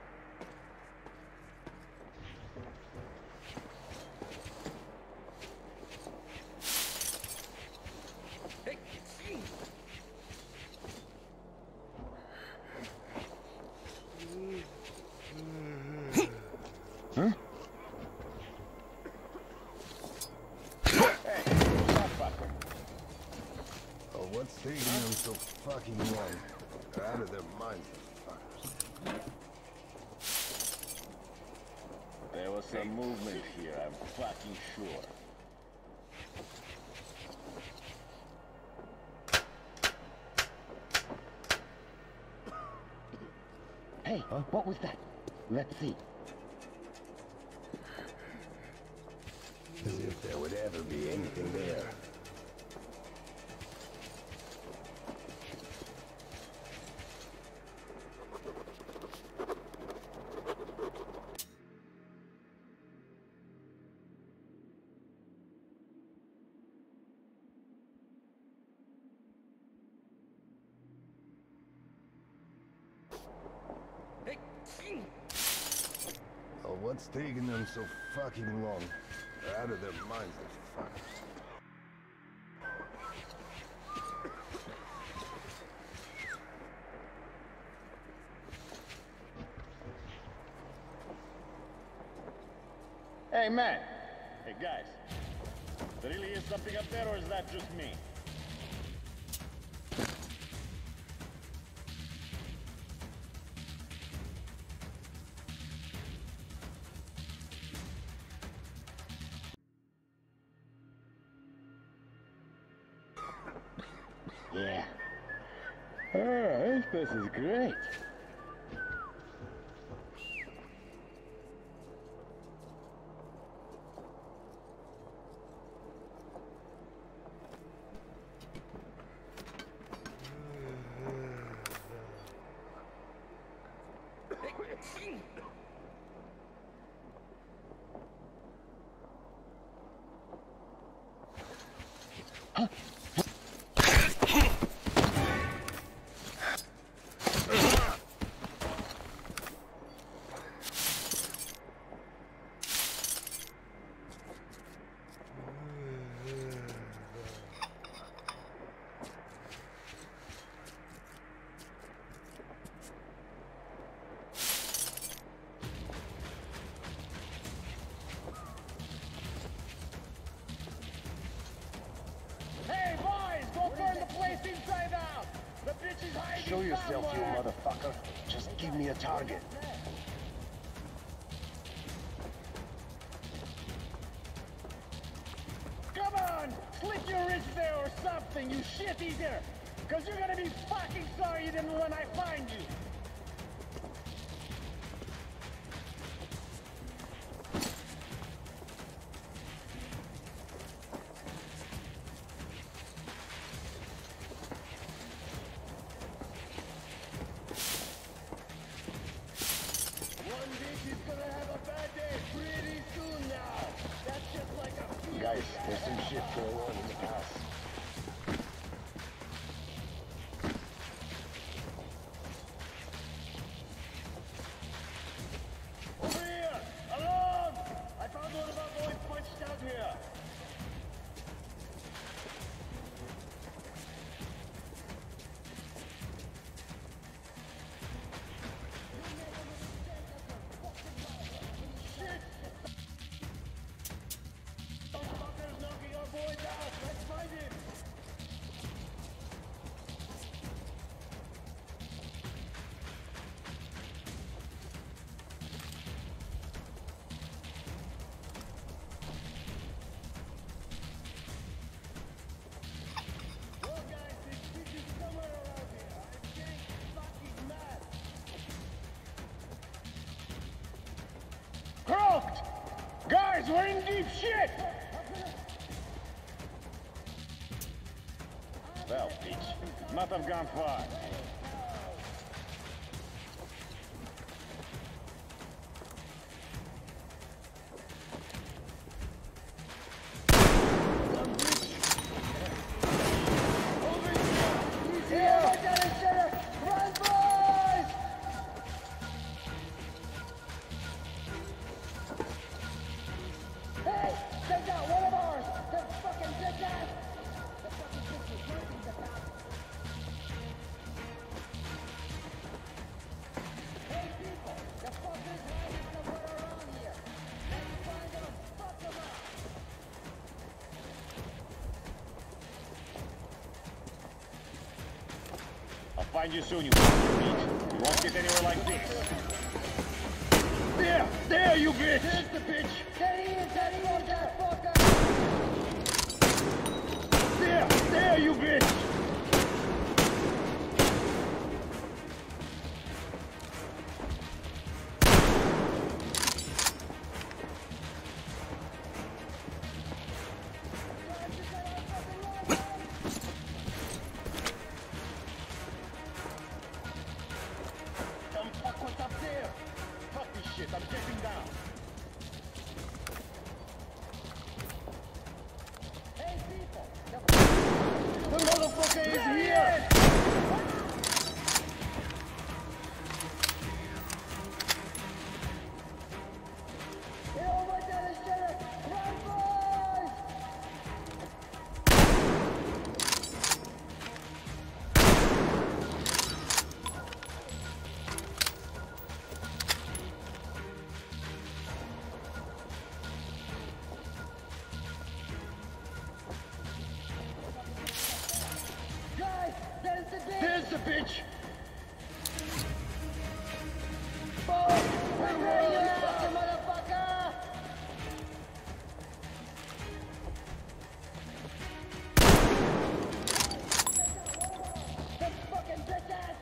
Huh? What's taking them so fucking long? They're out of their minds, the fuckers. There was some movement here, I'm fucking sure. Hey, huh? What was that? Let's see. As if there would ever be anything there. Oh, what's taking them so fucking long? They're out of their minds, the fuckers. Hey, man! Hey, guys. There really is something up there, or is that just me? Yeah. Alright, this is great. Huh? Show yourself, you motherfucker. Just give me a target. Come on! Slit your wrist there or something, you shit eater! Cause you're gonna be fucking sorry then when I find you! Guys, there's some shit going on in the pass. Over here! Alarm! I found one of our boys punched out here. Croaked! Guys, we're in deep shit! Well, bitch, not have gone far. Find you soon, you bitch. You won't get anywhere like this. There! There, you bitch! There's the bitch! There he is! There he is, that fucker! There! There, you bitch! I'm getting down. Hey, people! The motherfucker is here! Get over to the sheriff! Run, boys! There's the bitch! Oh, we're rolling, you fucking motherfucker! That fucking bitch ass!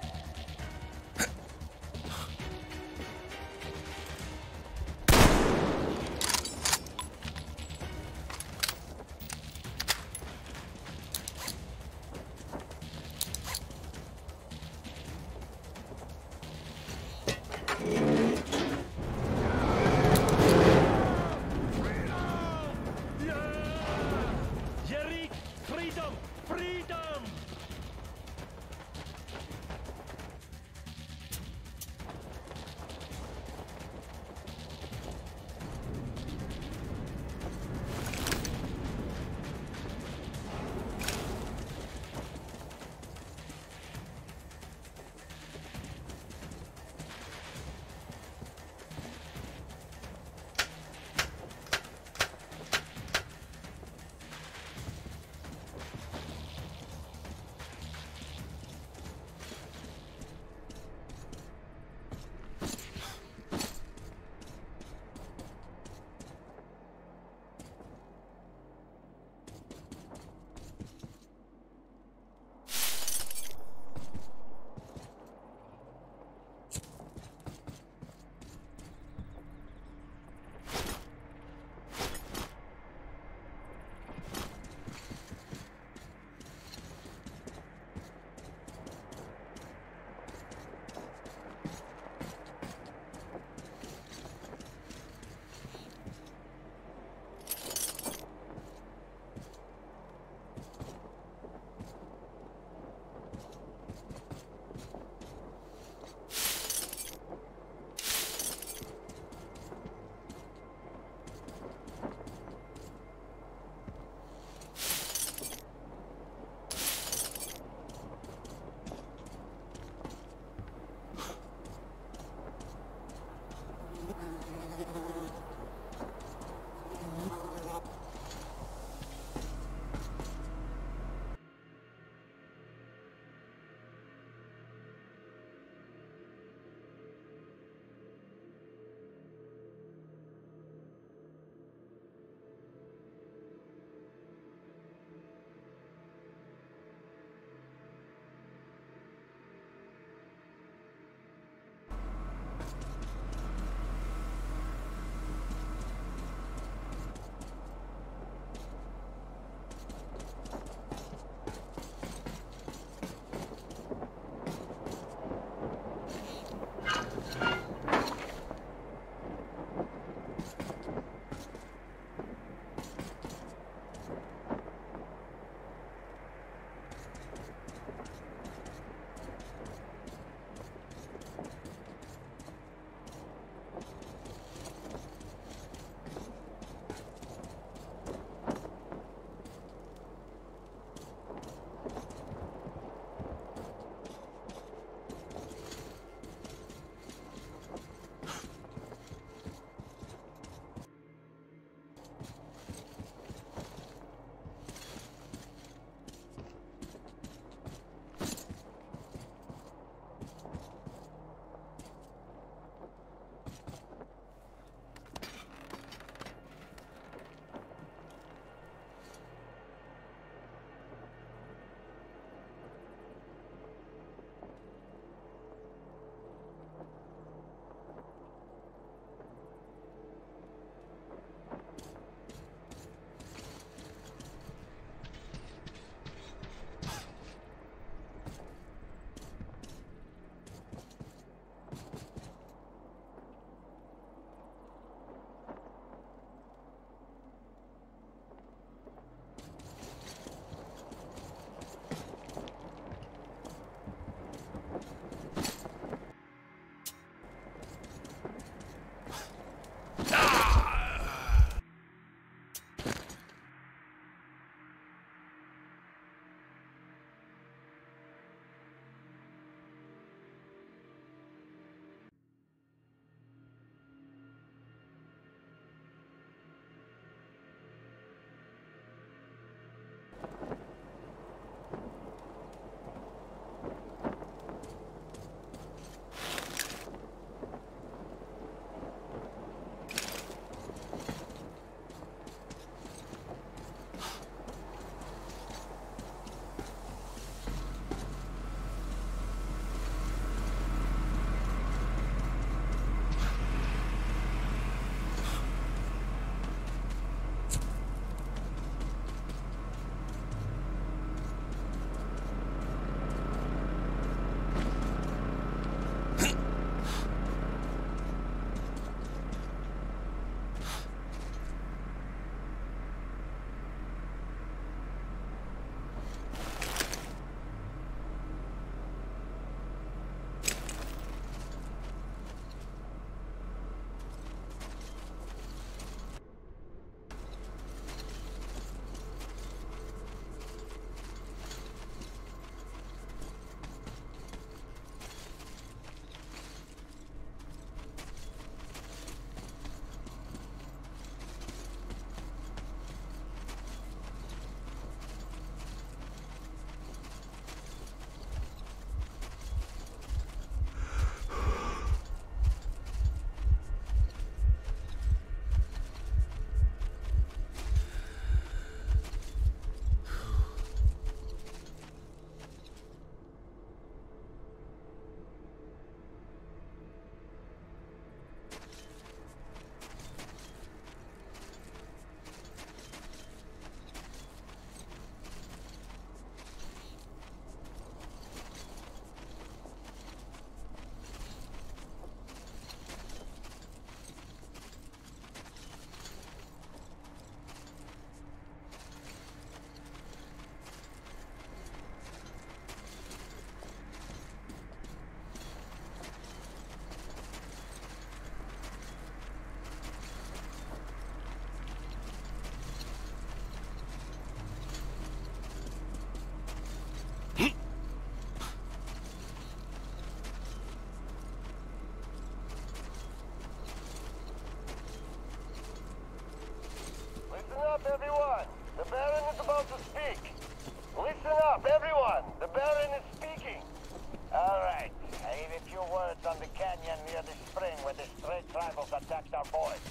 up, everyone! The Baron is about to speak. Listen up, everyone! The Baron is speaking. All right. I have a few words on the canyon near the spring where the stray tribals attacked our boys.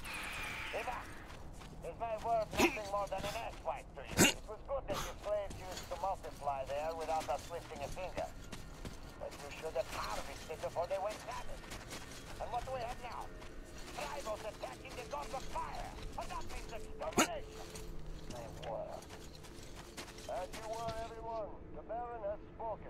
Eva, is my word nothing more than an asswipe to you? It was good that your slaves used to multiply there without us lifting a finger. But you should have harvested before they went savage. And what do we have now? Tribals attacking the gods of fire! And that means extermination! They were. As you were, everyone. The Baron has spoken.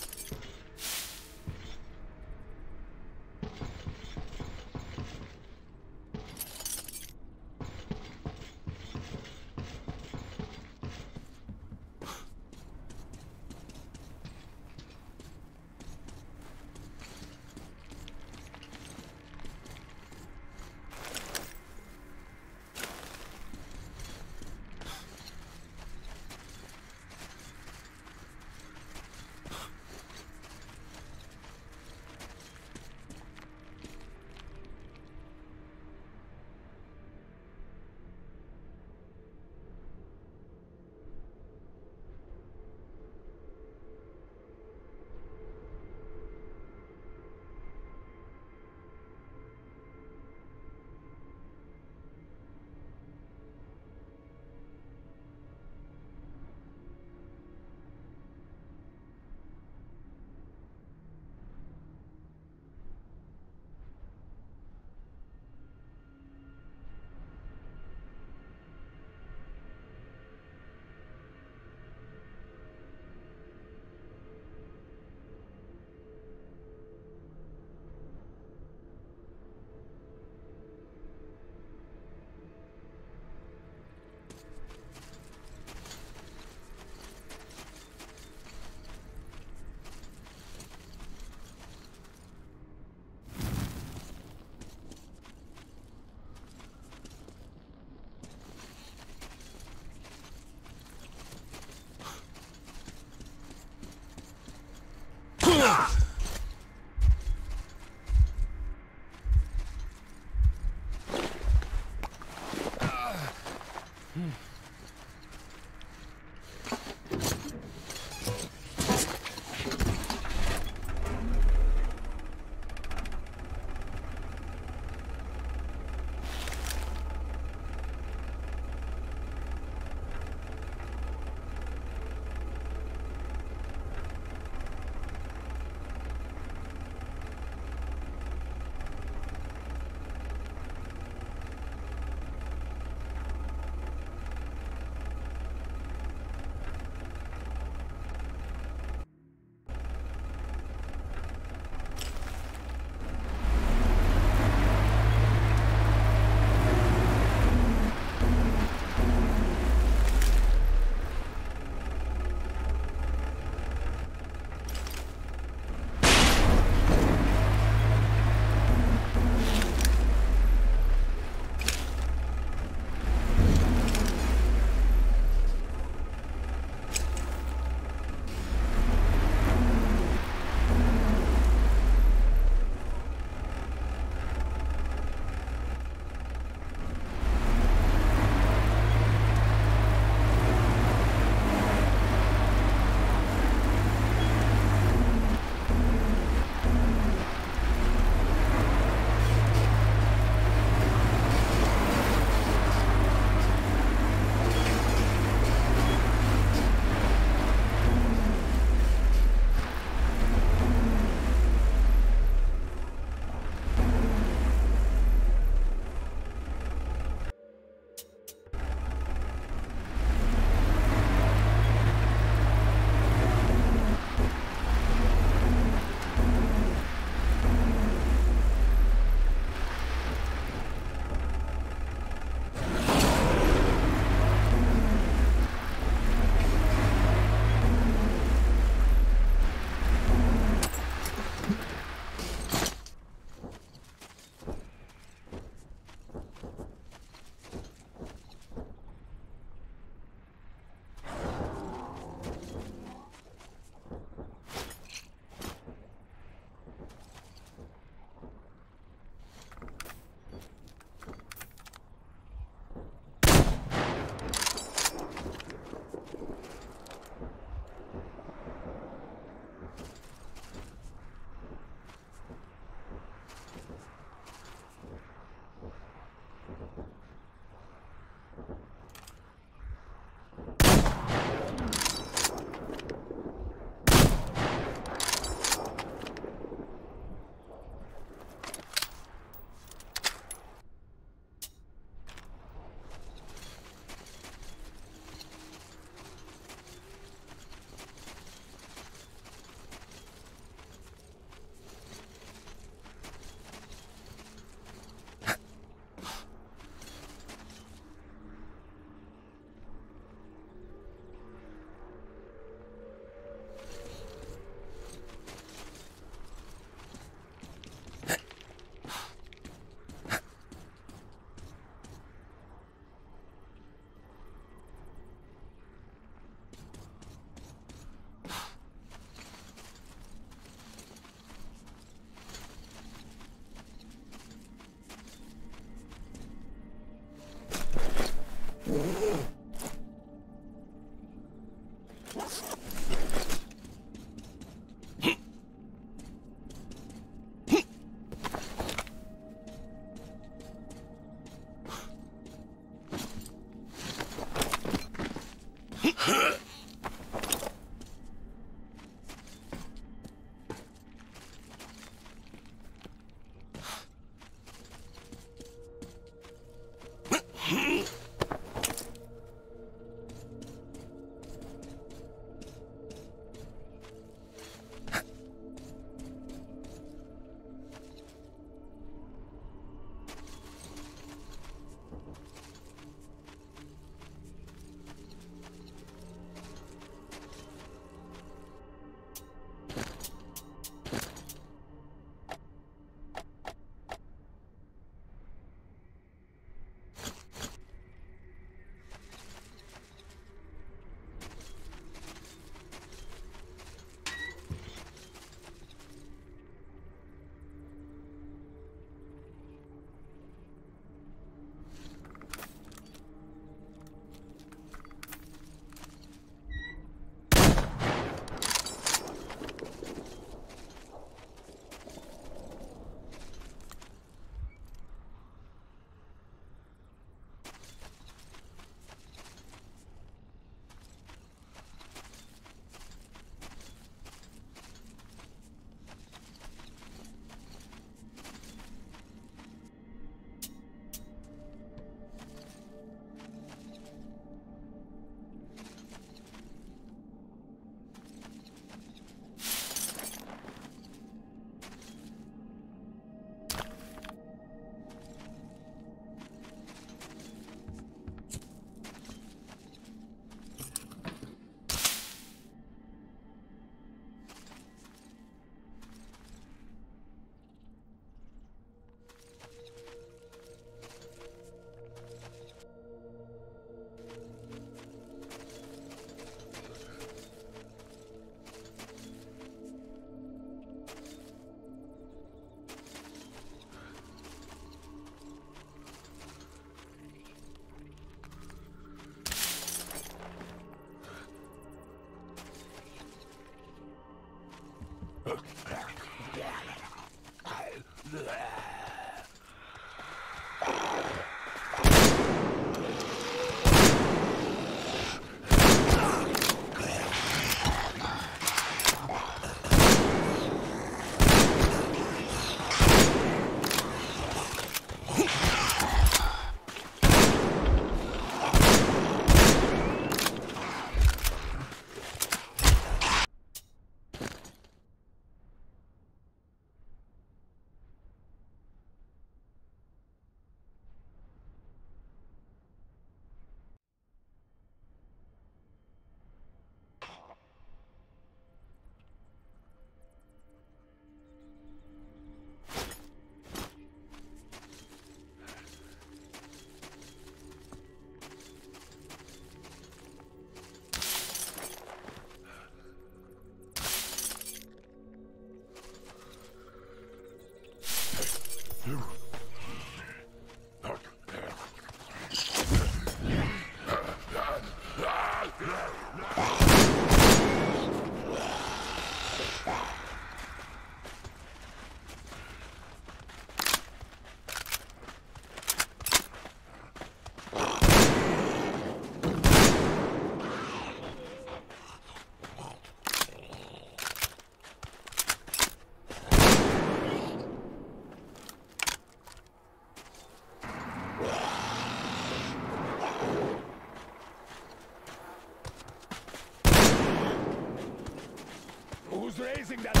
Who's raising that?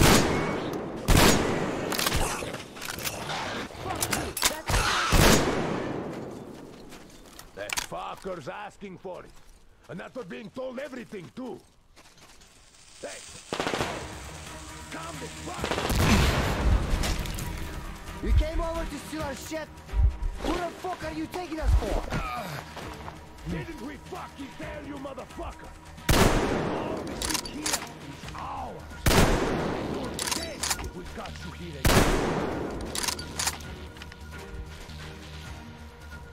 That fucker's asking for it. And after being told everything, too. Hey! Calm the fuck! You came over to steal our shit? Who the fuck are you taking us for? Uh, didn't we fucking tell you, motherfucker? All this here is ours. You're dead if we got you here again.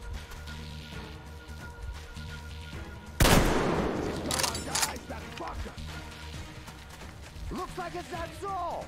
This is our guys, that fucker. Looks like it's not so!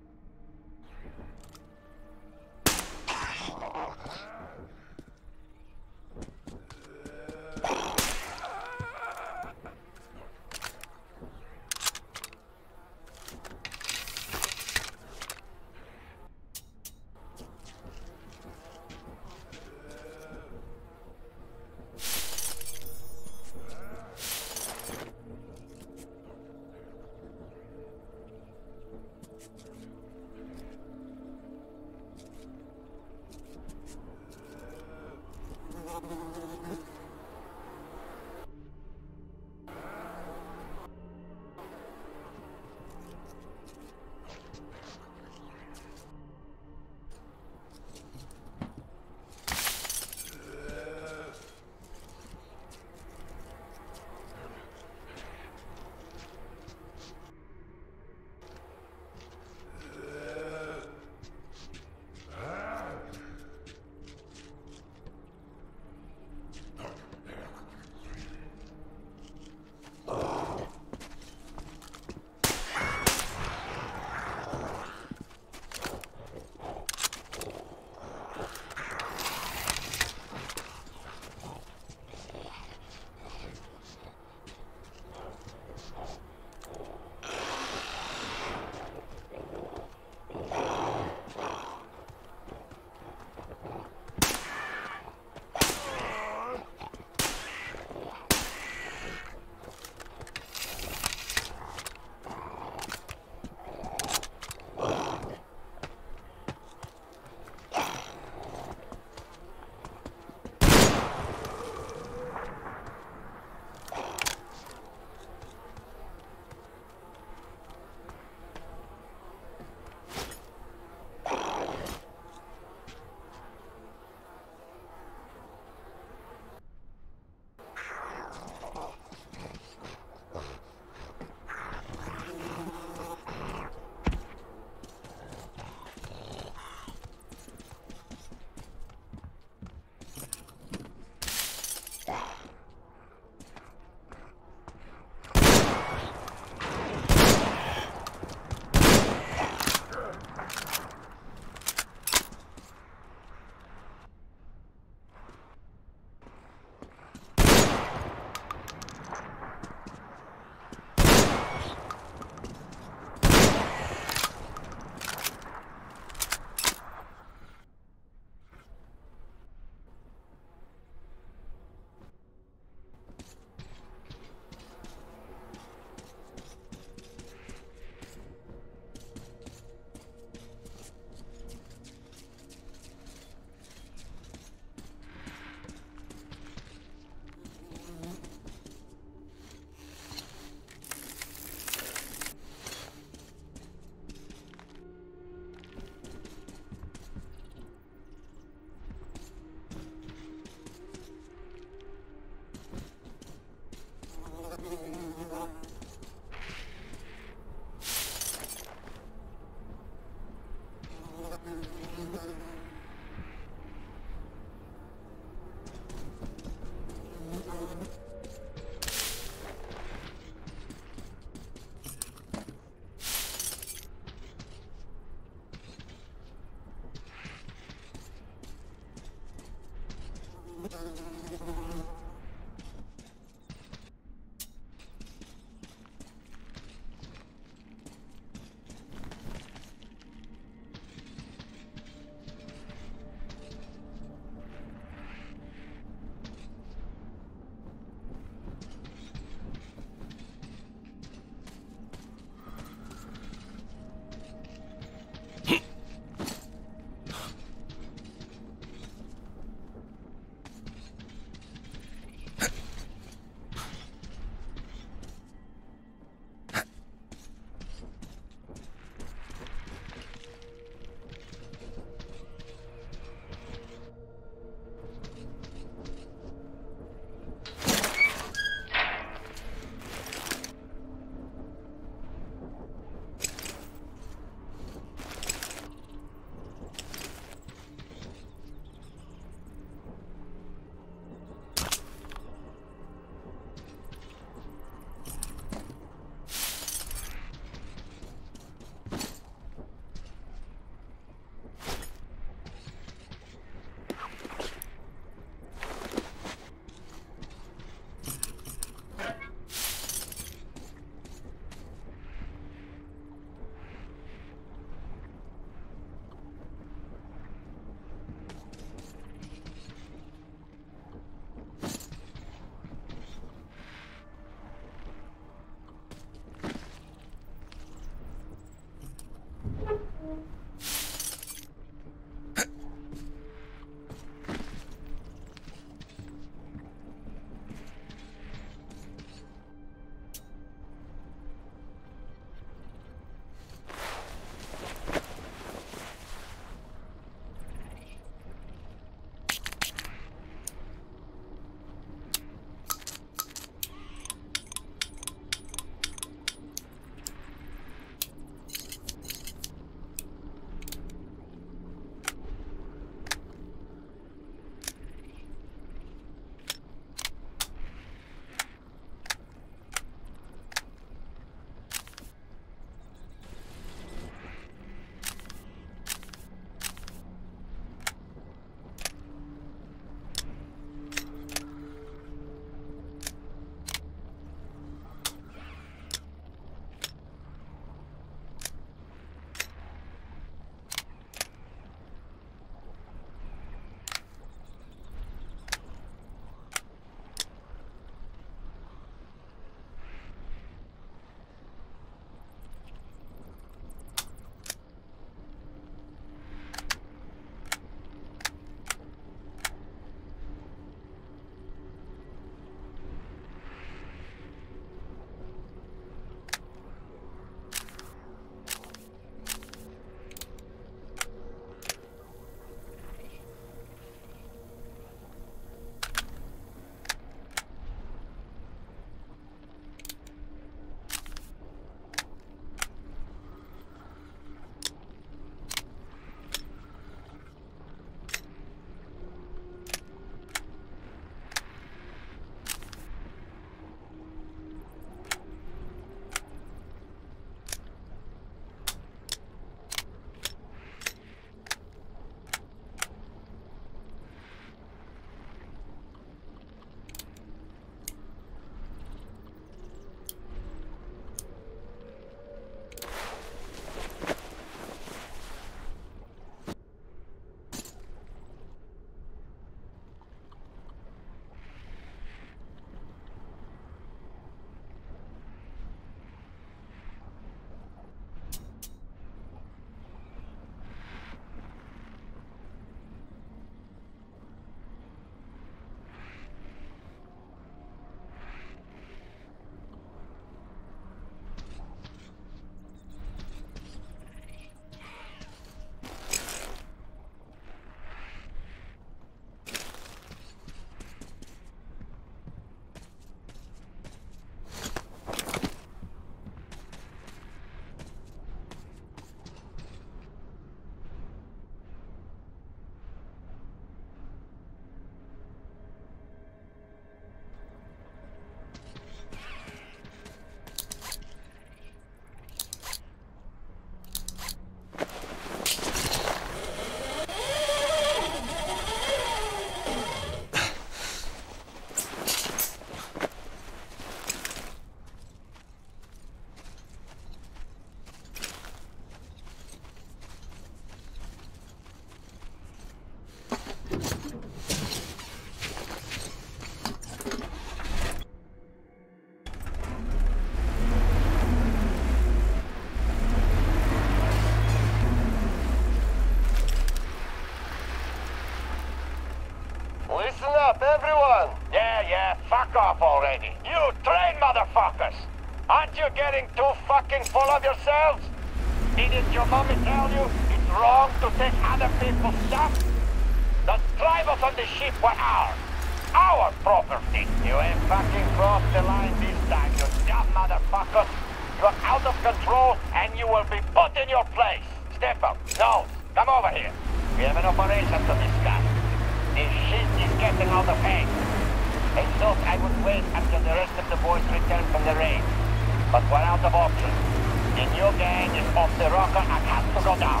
up, everyone! Yeah, yeah, fuck off already. You train motherfuckers! Aren't you getting too fucking full of yourselves? Didn't your mommy tell you it's wrong to take other people's stuff? The tribals on the ship were ours. Our property. You ain't fucking crossed the line this time, you dumb motherfuckers. You're out of control and you will be put in your place. Step up. No, come over here. We have an operation to discuss. This shit is getting out of hand. I thought I would wait until the rest of the boys return from the raid. But we're out of options. The new gang is off the rocker and has to go down.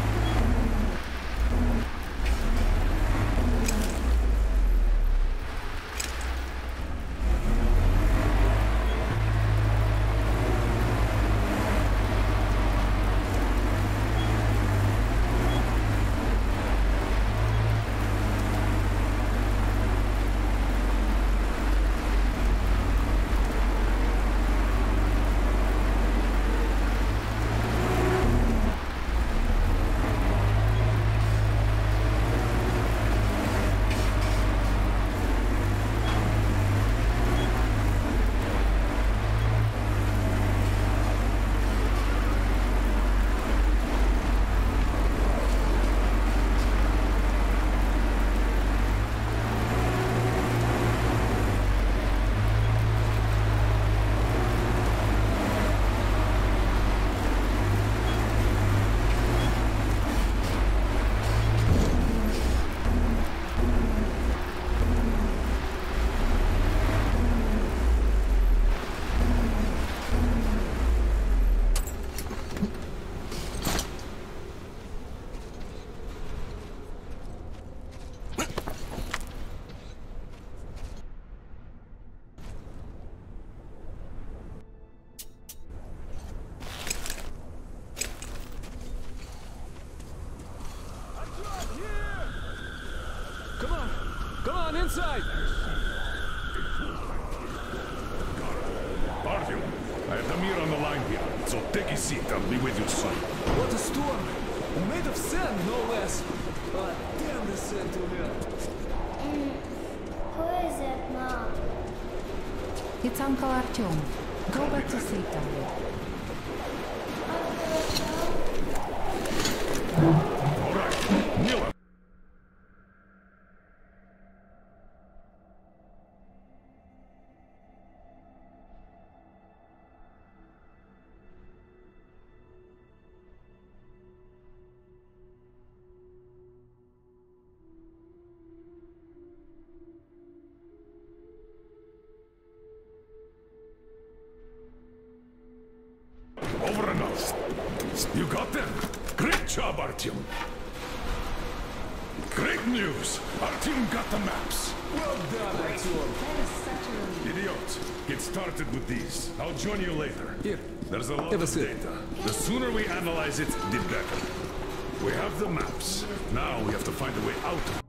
Inside! Artyom, I have Damir on the line here, so take a seat. I'll be with you soon. What a storm! Made of sand, no less. But damn the sand to me. Mm. Who is it, Mom? It's Uncle Artyom. Go back to sleep, Damir. All right, kneel up. Over and out. You got them. Great job, Artyom. Great news. Artyom got the maps. Well done, Artyom. Idiot. Get started with these. I'll join you later. Here. There's a lot of data. The sooner we analyze it, the better. We have the maps. Now we have to find a way out.